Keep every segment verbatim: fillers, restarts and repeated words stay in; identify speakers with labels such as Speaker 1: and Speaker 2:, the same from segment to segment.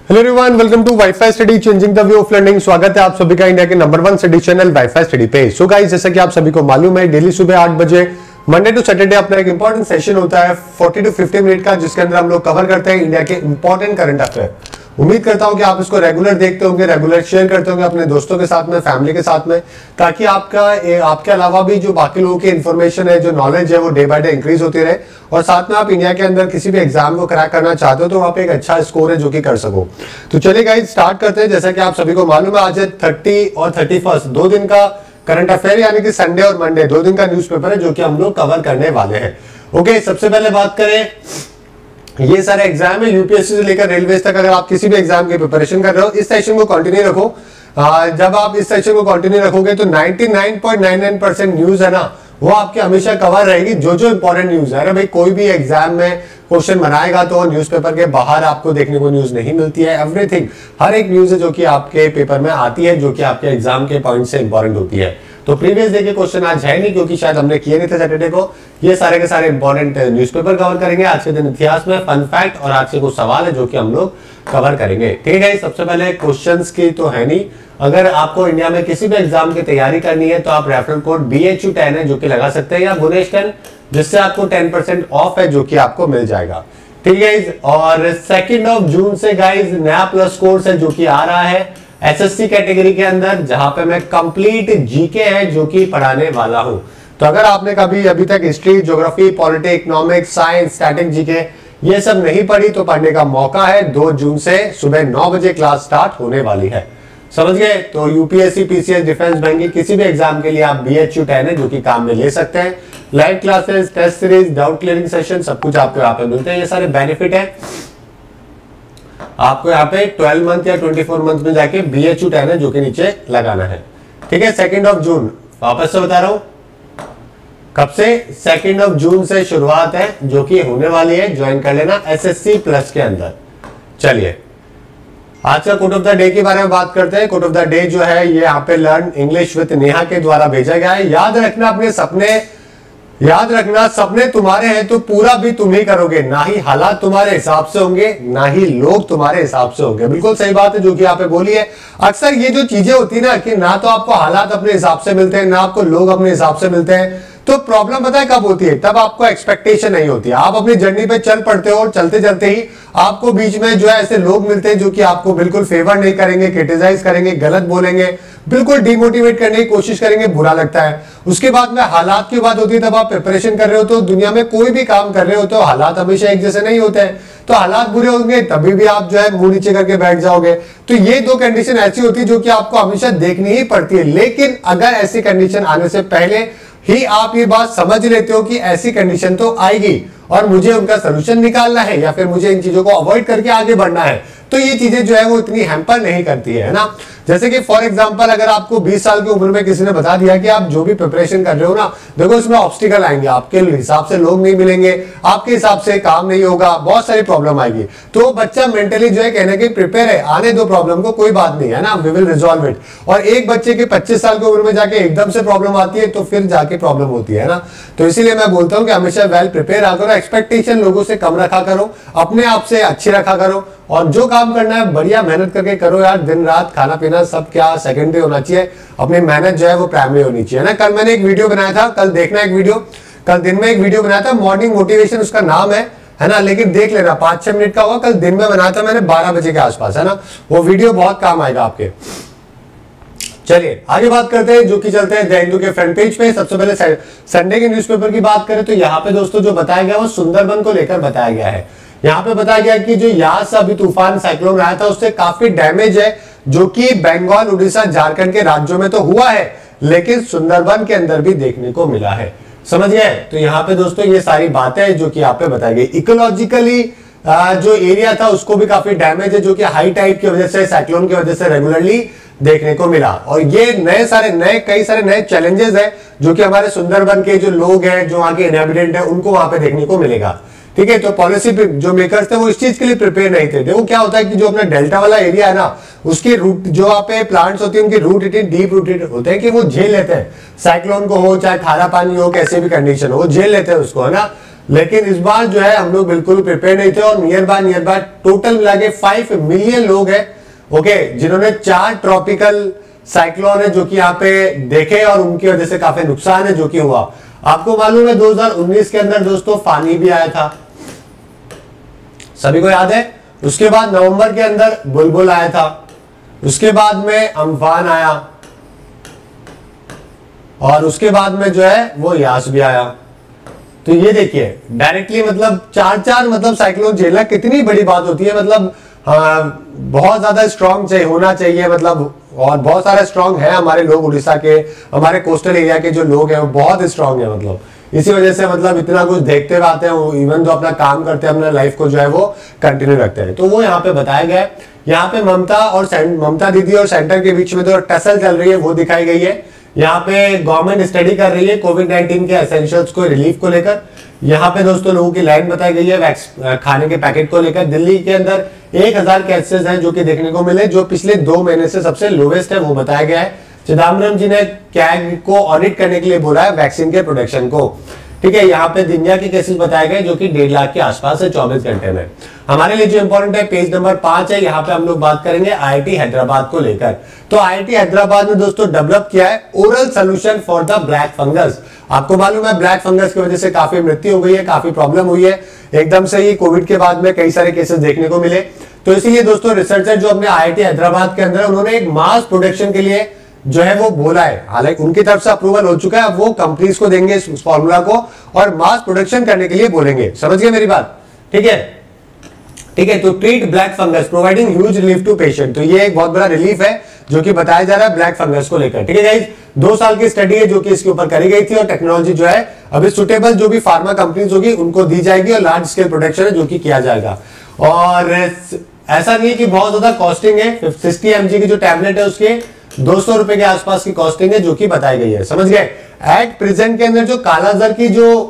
Speaker 1: Hello everyone, welcome to WiFi study changing the way of learning. स्वागत है आप सभी का इंडिया के number one study channel WiFi study पे। सो गाइस, जैसा कि आप सभी को मालूम है, डेली सुबह आठ बजे मंडे टू सैटरडे अपना एक इंपॉर्टेंट सेशन होता है फोर्टी टू फिफ्टी मिनट का, जिसके अंदर हम लोग कवर करते हैं इंडिया के इंपॉर्टेंट करंट अफेयर। उम्मीद करता हूं कि आप इसको रेगुलर देखते होंगे, रेगुलर शेयर करते होंगे अपने दोस्तों के साथ में, फैमिली के साथ में, ताकि आपका आपके अलावा भी जो बाकी लोगों की इन्फॉर्मेशन है, जो नॉलेज है, वो डे बाय डे इंक्रीज होती रहे। और साथ में आप इंडिया के अंदर किसी भी एग्जाम को क्रैक करना चाहते हो तो वहां पे एक अच्छा स्कोर है जो कि कर सको। तो चलिए गाइस, स्टार्ट करते हैं। जैसा कि आप सभी को मालूम है, आज है थर्टी और थर्टी फर्स्ट दो दिन का करंट अफेयर, यानी कि संडे और मंडे दो दिन का न्यूज़पेपर है जो कि हम लोग कवर करने वाले हैं। ओके, सबसे पहले बात करें, ये सारे एग्जाम है यूपीएससी से लेकर रेलवे तक। अगर आप किसी भी एग्जाम की प्रिपरेशन कर रहे हो, इस सेशन को कंटिन्यू रखो। आ, जब आप इस सेशन को कंटिन्यू रखोगे तो ninety nine point nine nine percent news है ना, वो आपके हमेशा कवर रहेगी। जो जो इंपॉर्टेंट न्यूज है ना भाई, कोई भी एग्जाम में क्वेश्चन बनाएगा तो न्यूज़पेपर के बाहर आपको देखने को न्यूज नहीं मिलती है। एवरीथिंग, हर एक न्यूज है जो कि आपके पेपर में आती है, जो कि आपके एग्जाम के पॉइंट से इंपॉर्टेंट होती है। तो प्रीवियस डे के क्वेश्चन आज है नहीं, क्योंकि शायद हमने किए नहीं थे सैटरडे को। ये सारे के सारे इंपॉर्टेंट न्यूज़पेपर कवर करेंगे आज के दिन, इतिहास में फन फैक्ट और आज के कुछ सवाल है जो कि हम लोग कवर करेंगे। ठीक है, सबसे पहले क्वेश्चंस की तो है नहीं। अगर आपको इंडिया में किसी भी एग्जाम की तैयारी करनी है तो आप referral code B H U ten है जो कि लगा सकते हैं, या गुनेश टेन, जिससे आपको टेन परसेंट ऑफ है जो कि आपको मिल जाएगा। ठीक है, और सेकेंड ऑफ जून से गाइज नया प्लस कोर्स है जो कि आ रहा है एसएससी कैटेगरी के अंदर, जहां पे मैं कंप्लीट जीके है जो कि पढ़ाने वाला हूं। तो अगर आपने कभी अभी तक history, geography, politics, economics, science, static GK ये सब नहीं पढ़ी तो पढ़ने का मौका है। दो जून से सुबह नौ बजे क्लास स्टार्ट होने वाली है, समझ गए। तो यूपीएससी, पीसीएस, डिफेंस, बैंकिंग, किसी भी एग्जाम के लिए आप बी एच यू टेन है जो कि काम में ले सकते हैं। Live classes, test series, doubt clearing session, सब कुछ आपको यहाँ पे मिलते हैं। ये सारे बेनिफिट है आपको यहाँ पे ट्वेल्व मंथ या ट्वेंटी फोर मंथ में जाके बी एच यू टेन है जो कि नीचे लगाना है। ठीक है, सेकेंड ऑफ जून, वापस से बता रहा हूं कब से, सेकेंड ऑफ जून से शुरुआत है जो कि होने वाली है। ज्वाइन कर लेना एसएससी प्लस के अंदर। चलिए, आज का कोट ऑफ द डे के बारे में बात करते हैं। कोट ऑफ द डे जो है ये यहाँ पे लर्न इंग्लिश विद नेहा के द्वारा भेजा गया है। याद रखना अपने सपने, याद रखना सपने तुम्हारे हैं तो पूरा भी तुम ही करोगे। ना ही हालात तुम्हारे हिसाब से होंगे, ना ही लोग तुम्हारे हिसाब से होंगे। बिल्कुल सही बात है जो कि यहाँ पे बोली है। अक्सर ये जो चीजें होती है ना, कि ना तो आपको हालात अपने हिसाब से मिलते हैं, ना आपको लोग अपने हिसाब से मिलते हैं, तो प्रॉब्लम पता है कब होती है? तब आपको एक्सपेक्टेशन नहीं होती। आप अपनी जर्नी पे चल पड़ते हो और चलते चलते ही आपको बीच में जो है ऐसे लोग मिलते हैं जो कि आपको बिल्कुल फेवर नहीं करेंगे, क्रिटिसाइज करेंगे, गलत बोलेंगे, बिल्कुल डिमोटिवेट करने की कोशिश करेंगे, बुरा लगता है। उसके बाद में हालात की बात होती है, तब आप प्रिपरेशन कर रहे हो तो दुनिया में कोई भी काम कर रहे हो तो हालात हमेशा एक जैसे नहीं होते हैं। तो हालात बुरे होंगे तभी भी आप जो है मुंह नीचे करके बैठ जाओगे। तो ये दो कंडीशन ऐसी होती है जो कि आपको हमेशा देखनी ही पड़ती है। लेकिन अगर ऐसी कंडीशन आने से पहले ही आप ये बात समझ लेते हो कि ऐसी कंडीशन तो आएगी और मुझे उनका सलूशन निकालना है, या फिर मुझे इन चीजों को अवॉइड करके आगे बढ़ना है, तो ये चीजें जो है वो इतनी हैम्पर नहीं करती है ना। जैसे कि फॉर एग्जांपल, अगर आपको बीस साल की उम्र में किसी ने बता दिया कि आप जो भी प्रिपरेशन कर रहे हो ना, देखो इसमें ऑब्स्टिकल आएंगे, आपके हिसाब से लोग नहीं मिलेंगे, आपके हिसाब से काम नहीं होगा, बहुत सारी प्रॉब्लम आएगी। तो बच्चा मेंटली जो है कहने के प्रिपेयर है, आने दो प्रॉब्लम को, कोई बात नहीं है ना, वी विल रिजॉल्व इट। और एक बच्चे के पच्चीस साल की उम्र में जाके एकदम से प्रॉब्लम आती है तो फिर जाके प्रॉब्लम होती है ना। तो इसीलिए मैं बोलता हूँ कि हमेशा वेल प्रिपेयर आ करो, एक्सपेक्टेशन लोगों से कम रखा करो, अपने आप से अच्छी रखा करो, और जो काम करना है बढ़िया मेहनत करके करो यार। दिन रात खाना पीना सब क्या सेकेंडरी होना चाहिए, अपनी मेहनत जो है वो प्राइमरी होनी चाहिए ना। कल मैंने एक वीडियो बनाया था, कल देखना एक वीडियो, कल दिन में एक वीडियो बनाया था, मॉर्निंग मोटिवेशन उसका नाम है है ना, लेकिन देख लेना, पांच छह मिनट का होगा। कल दिन में बनाया था मैंने बारह बजे के आसपास, है ना, वो वीडियो बहुत काम आएगा आपके। चलिए आगे बात करते हैं, जो कि चलते हैं द हिंदू के फ्रंट पेज पे। सबसे पहले संडे के न्यूज़पेपर की बात करें तो यहाँ पे दोस्तों जो बताया गया वो सुंदरबन को लेकर बताया गया है। यहाँ पे बताया गया कि जो यास अभी तूफान साइक्लोन आया था उससे काफी डैमेज है, जो कि बंगाल, उड़ीसा, झारखंड के राज्यों में तो हुआ है, लेकिन सुंदरबन के अंदर भी देखने को मिला है, समझ गए। तो यहाँ पे दोस्तों ये सारी बातें जो कि यहाँ पे बताई गई। इकोलॉजिकली जो एरिया था उसको भी काफी डैमेज है, जो कि हाई टाइड की वजह से, साइक्लोन की वजह से रेगुलरली देखने को मिला। और ये नए सारे नए कई सारे नए चैलेंजेस है जो कि हमारे सुंदरबन के जो लोग हैं, जो वहां के इनहैबिटेंट है, उनको वहां पे देखने को मिलेगा। ठीक है, तो पॉलिसी जो मेकर्स थे वो इस चीज के लिए प्रिपेयर नहीं थे। देखो क्या होता है कि जो अपना डेल्टा वाला एरिया है ना, उसके रूट जो वहां पे प्लांट्स होती है उनके रूट इतने डीप रूटेड होते हैं कि वो झेल लेते हैं, साइक्लोन को हो चाहे खारा पानी हो, कैसे भी कंडीशन हो वो झेल लेते हैं उसको, है ना। लेकिन इस बार जो है हम लोग बिल्कुल प्रिपेयर नहीं थे और near by near by total मिला के फाइव मिलियन लोग हैं ओके जिन्होंने चार ट्रॉपिकल साइक्लोन है जो कि यहाँ पे देखे और उनकी वजह से काफी नुकसान है जो कि हुआ। आपको मालूम है दो हज़ार उन्नीस के अंदर दोस्तों फानी भी आया था, सभी को याद है। उसके बाद नवंबर के अंदर बुलबुल आया था, उसके बाद में अम्फान आया और उसके बाद में जो है वो यास भी आया। तो ये देखिए डायरेक्टली मतलब चार चार मतलब साइक्लोन झेलना कितनी बड़ी बात होती है। मतलब हाँ, बहुत ज्यादा स्ट्रांग चाहिए होना चाहिए मतलब, और बहुत सारे स्ट्रांग है हमारे लोग उड़ीसा के, हमारे कोस्टल एरिया के जो लोग हैं वो बहुत स्ट्रांग है। मतलब इसी वजह से मतलब इतना कुछ देखते हुए आते हैं, इवन तो अपना काम करते हैं, अपना लाइफ को जो है वो कंटिन्यू रखते हैं। तो वो यहाँ पे बताया गया है। यहाँ पे ममता और ममता दीदी और सेंटर के बीच में जो टसल चल रही है वो दिखाई गई है। यहाँ पे गवर्नमेंट स्टडी कर रही है कोविड नाइनटीन के एसेंशियल्स को रिलीफ को लेकर। यहाँ पे दोस्तों लोगों की लाइन बताई गई है खाने के पैकेट को लेकर। दिल्ली के अंदर एक हजार केसेस हैं जो कि देखने को मिले, जो पिछले दो महीने से सबसे लोवेस्ट है वो बताया गया है। चिदम्बरम जी ने कैग को ऑडिट करने के लिए बोला है वैक्सीन के प्रोडक्शन को, ठीक है। यहाँ पे दुनिया के केसेस बताए गए जो कि डेढ़ लाख के आसपास है चौबीस घंटे में। हमारे लिए जो इंपॉर्टेंट है पेज नंबर पांच है, यहाँ पे हम लोग बात करेंगे आईआईटी हैदराबाद को लेकर। तो आईआईटी हैदराबाद ने दोस्तों डेवलप किया है oral solution for the black fungus. आपको मालूम है ब्लैक फंगस की वजह से काफी मृत्यु हो गई है, काफी प्रॉब्लम हुई है, एकदम से ही कोविड के बाद में कई सारे केसेस देखने को मिले। तो इसीलिए दोस्तों रिसर्चर जो अपने आईआईटी हैदराबाद के अंदर उन्होंने एक मास प्रोडक्शन के लिए जो है वो बोला है। हालांकि उनकी तरफ से अप्रूवल हो चुका है, वो कंपनीज को देंगे इस फॉर्मूला को और मास प्रोडक्शन करने के लिए बोलेंगे। समझ गए मेरी बात, ठीक है ठीक है। तो treat black fungus providing huge relief to patient, तो ये एक बहुत बड़ा रिलीफ है जो कि बताया जा रहा है ब्लैक फंगस को लेकर, ठीक है गाइस। दो साल की स्टडी है जो कि इसके ऊपर करी गई थी और टेक्नोलॉजी जो है अभी सुटेबल जो भी फार्मा कंपनीज होगी उनको दी जाएगी और लार्ज स्केल प्रोडक्शन है जो कि किया जाएगा। और ऐसा नहीं है कि बहुत ज्यादा कॉस्टिंग है, सिक्सटी एमजी की जो टैबलेट है उसके दो सौ रुपए के आसपास की कॉस्टिंग है जो कि बताई गई है। समझ गए। एट प्रेजेंट के अंदर जो कालाजार की जो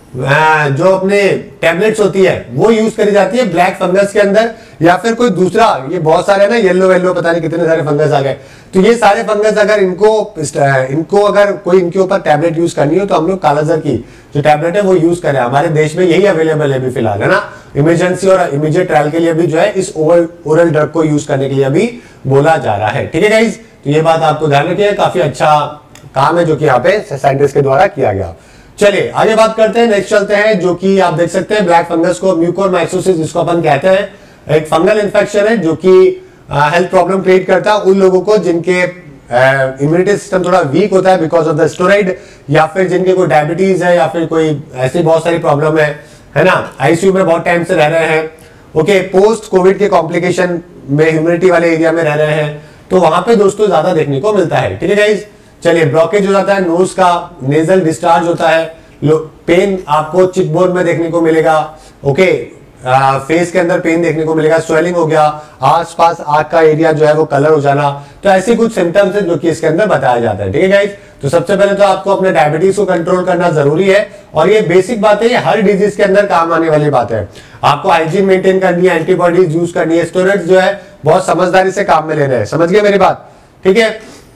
Speaker 1: जो अपने टैबलेट्स होती है वो यूज करी जाती है ब्लैक फंगस के अंदर, या फिर कोई दूसरा, ये बहुत सारे ना येलो वेलो पता नहीं कितने सारे फंगस आ गए। तो ये सारे फंगस अगर इनको इनको अगर कोई इनके ऊपर टैबलेट यूज करनी हो तो हम लोग कालाजार की जो टैबलेट है वो यूज करें। हमारे देश में यही अवेलेबल है अभी फिलहाल, है ना। इमरजेंसी और इमीडिएट ट्रायल के लिए भी जो है इस ओरल ड्रग को यूज करने के लिए अभी बोला जा रहा है, ठीक है गाइस। तो ये बात आपको ध्यान रखिए, काफी अच्छा काम है जो कि यहाँ पे साइंटिस्ट के द्वारा किया गया। चलिए आगे बात करते हैं, नेक्स्ट चलते हैं जो कि आप देख सकते हैं ब्लैक फंगस को म्यूकोरमाइकोसिस जिसको अपन कहते हैं, एक फंगल इन्फेक्शन है जो कि हेल्थ प्रॉब्लम क्रिएट करता है उन लोगों को जिनके इम्यूनिटी सिस्टम थोड़ा वीक होता है बिकॉज ऑफ द स्टेरॉइड, या फिर जिनके कोई डायबिटीज है या फिर कोई ऐसी बहुत सारी प्रॉब्लम है है ना, आईसीयू में बहुत टाइम से रह रहे हैं, ओके, पोस्ट कोविड के कॉम्प्लिकेशन में ह्यूमिडिटी वाले एरिया में रह रहे हैं, तो वहां पे दोस्तों ज्यादा देखने को मिलता है, ठीक है गाइस। चलिए ब्लॉकेज हो जाता है नोज का, नेजल डिस्चार्ज होता है, पेन आपको चिक बोन में देखने को मिलेगा, ओके, आ, फेस के अंदर पेन देखने को मिलेगा, स्वेलिंग हो गया, आसपास आंख का एरिया जो है वो कलर हो जाना, तो ऐसे कुछ सिम्टम्स है जो कि इसके अंदर बताया जाता है, ठीक है गाइस। तो सबसे पहले तो आपको अपने डायबिटीज को कंट्रोल करना जरूरी है और ये बेसिक बात है, ये हर डिजीज के अंदर काम आने वाली बात है। आपको हाइजीन मेंटेन करनी है, एंटीबॉडीज यूज करनी है, स्टेरॉइड्स जो है बहुत समझदारी से काम में लेना है, समझ गए मेरी बात, ठीक है।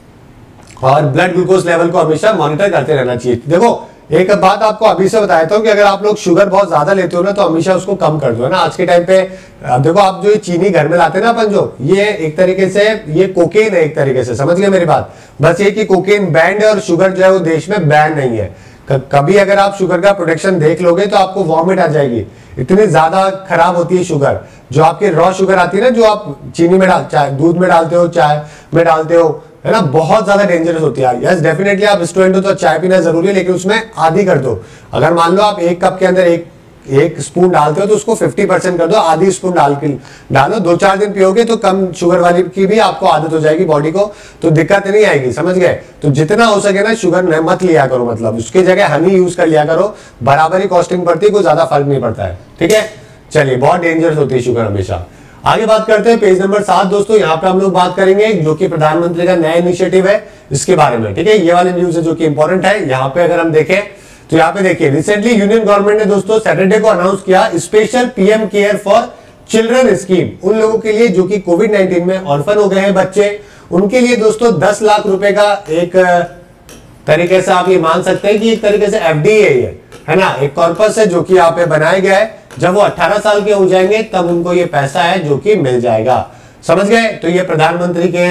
Speaker 1: और ब्लड ग्लूकोज लेवल को हमेशा मॉनिटर करते रहना चाहिए। देखो एक बात आपको अभी से बताता हूँ कि अगर आप लोग शुगर बहुत ज्यादा लेते हो ना तो हमेशा उसको कम कर दो, है ना। आज के टाइम पे देखो आप जो चीनी घर में लाते हैं ना अपन, जो ये एक तरीके से ये कोकेन है एक तरीके से, समझ गए मेरी बात। बस ये कि कोकेन बैंड है और शुगर जो है वो देश में बैन नहीं है। कभी अगर आप शुगर का प्रोडक्शन देख लोगे तो आपको वॉमिट आ जाएगी, इतनी ज्यादा खराब होती है शुगर। जो आपकी रॉ शुगर आती है ना, जो आप चीनी में डाल चाय दूध में डालते हो, चाय में डालते हो, है ना, बहुत ज्यादा डेंजरस होती है। यस डेफिनेटली आप स्टूडेंट हो तो चाय पीना जरूरी है, लेकिन उसमें आधी कर दो। अगर मान लो आप एक कप के अंदर एक एक स्पून डालते हो तो उसको पचास परसेंट कर दो, आधी स्पून डाल के डालो, दो चार दिन पियोगे तो कम शुगर वाली की भी आपको आदत हो जाएगी बॉडी को, तो दिक्कत नहीं आएगी, समझ गए। तो जितना हो सके ना शुगर मत लिया करो, मतलब उसकी जगह हनी यूज कर लिया करो, बराबर ही कॉस्टिंग पड़ती है, कोई ज्यादा फर्क नहीं पड़ता है, ठीक है। चलिए बहुत डेंजरस होती है शुगर हमेशा। आगे बात करते हैं पेज नंबर सात दोस्तों, यहाँ पे हम लोग बात करेंगे जो कि प्रधानमंत्री का नया इनिशिएटिव है इसके बारे में, ठीक है। ये वाली न्यूज है जो कि इंपॉर्टेंट है। यहाँ पे अगर हम देखें तो यहाँ पे देखिए रिसेंटली यूनियन गवर्नमेंट ने दोस्तों सैटरडे को अनाउंस किया special PM care for children scheme, उन लोगों के लिए जो कि कोविड नाइनटीन में ऑर्फन हो गए हैं बच्चे, उनके लिए दोस्तों दस लाख रुपए का एक तरीके से आप ये मान सकते हैं कि एक तरीके से एफडीए है, है ना, एक कॉर्पस है जो कि यहाँ पे बनाया गया है। जब वो अठारह साल के हो जाएंगे तब उनको ये पैसा है जो कि मिल जाएगा। समझ गए? तो ये प्रधानमंत्री के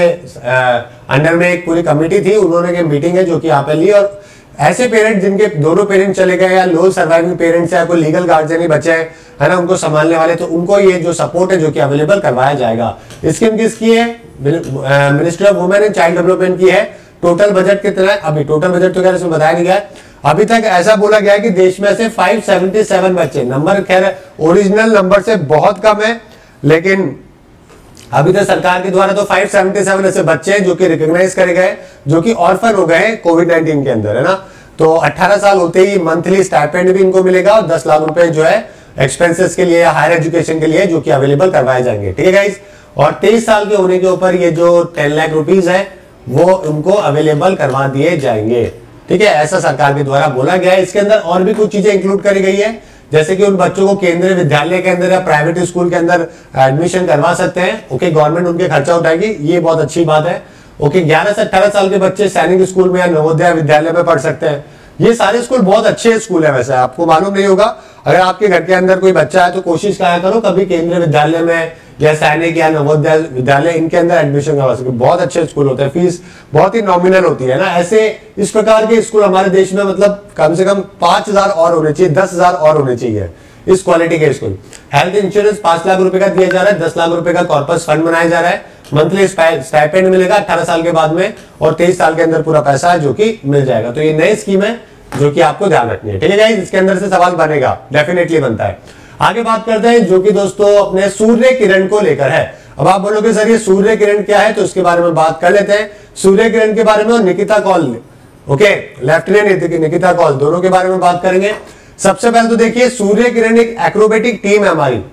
Speaker 1: अंडर में एक पूरी कमेटी थी, उन्होंने एक मीटिंग है जो कि यहाँ पे ली, और ऐसे पेरेंट जिनके दोनों पेरेंट्स चले गए या लो सर्वाइविंग पेरेंट्स या कोई लीगल गार्जियन ही बचे हैं, है ना, उनको संभालने वाले, तो उनको ये जो सपोर्ट है जो कि अवेलेबल करवाया जाएगा। स्कीम किसकी है? Ministry of women and child development की है। टोटल बजट कितना है? अभी टोटल बजट तो खैर इसमें बताया नहीं गया है। अभी तक ऐसा बोला गया है कि देश में से पाँच सौ सतहत्तर बच्चे, नंबर खैर ओरिजिनल नंबर से बहुत कम है, लेकिन अभी तक सरकार के द्वारा तो पाँच सौ सतहत्तर ऐसे बच्चे हैं जो कि रिकॉग्नाइज करे गए, जो कि ऑर्फन हो गए कोविड नाइनटीन के अंदर, है ना। तो अठारह साल होते ही मंथली स्टाइपेंड भी इनको मिलेगा और दस लाख रुपए जो है एक्सपेंसेस के लिए या हायर एजुकेशन के लिए जो कि अवेलेबल करवाए जाएंगे। ठीक है गाइस, और तेईस साल के होने के ऊपर ये जो टेन लाख रुपीज है वो उनको अवेलेबल करवा दिए जाएंगे। ठीक है, ऐसा सरकार के द्वारा बोला गया है। इसके अंदर और भी कुछ चीजें इंक्लूड करी गई है, जैसे कि उन बच्चों को केंद्रीय विद्यालय के अंदर या प्राइवेट स्कूल के अंदर एडमिशन करवा सकते हैं। ओके, गवर्नमेंट उनके खर्चा उठाएगी, ये बहुत अच्छी बात है। ओके, ग्यारह से अठारह साल के बच्चे सैनिक स्कूल में या नवोदय विद्यालय में पढ़ सकते हैं। ये सारे स्कूल बहुत अच्छे स्कूल है, वैसे आपको मालूम नहीं होगा। अगर आपके घर के अंदर कोई बच्चा है तो कोशिश करा करो कभी केंद्रीय विद्यालय में या सैनिक या नवोदय विद्यालय इनके अंदर एडमिशन करवा सके। बहुत अच्छे स्कूल होते हैं, फीस बहुत ही नॉमिनल होती है ना। ऐसे इस प्रकार के स्कूल हमारे देश में मतलब कम से कम पांच हजार और होने चाहिए, दस हजार और होने चाहिए इस क्वालिटी के स्कूल। हेल्थ इंश्योरेंस पांच लाख रुपए का दिया जा रहा है, दस लाख रुपए का कॉर्पस फंड बनाया जा रहा है, मंथली स्टाइपेंड मिलेगा अठारह साल के बाद में, और तेईस साल के अंदर पूरा पैसा जो कि मिल जाएगा। तो ये नई स्कीम है जो कि आपको ध्यान रखनी है। ठीक है गाइस, इसके अंदर से सवाल बनेगा, डेफिनेटली बनता है। आगे बात करते हैं जो कि दोस्तों अपने सूर्य किरण को लेकर है। अब आप बोलोगे सर ये सूर्य किरण क्या है, तो उसके बारे में बात कर लेते हैं। सूर्य किरण के बारे में और निकिता कौल, ओके, लेफ्टिनेंट निकिता कौल, दोनों के बारे में बात करेंगे। सबसे पहले तो देखिए सूर्य किरण एक एक्रोबेटिक टीम है हमारी,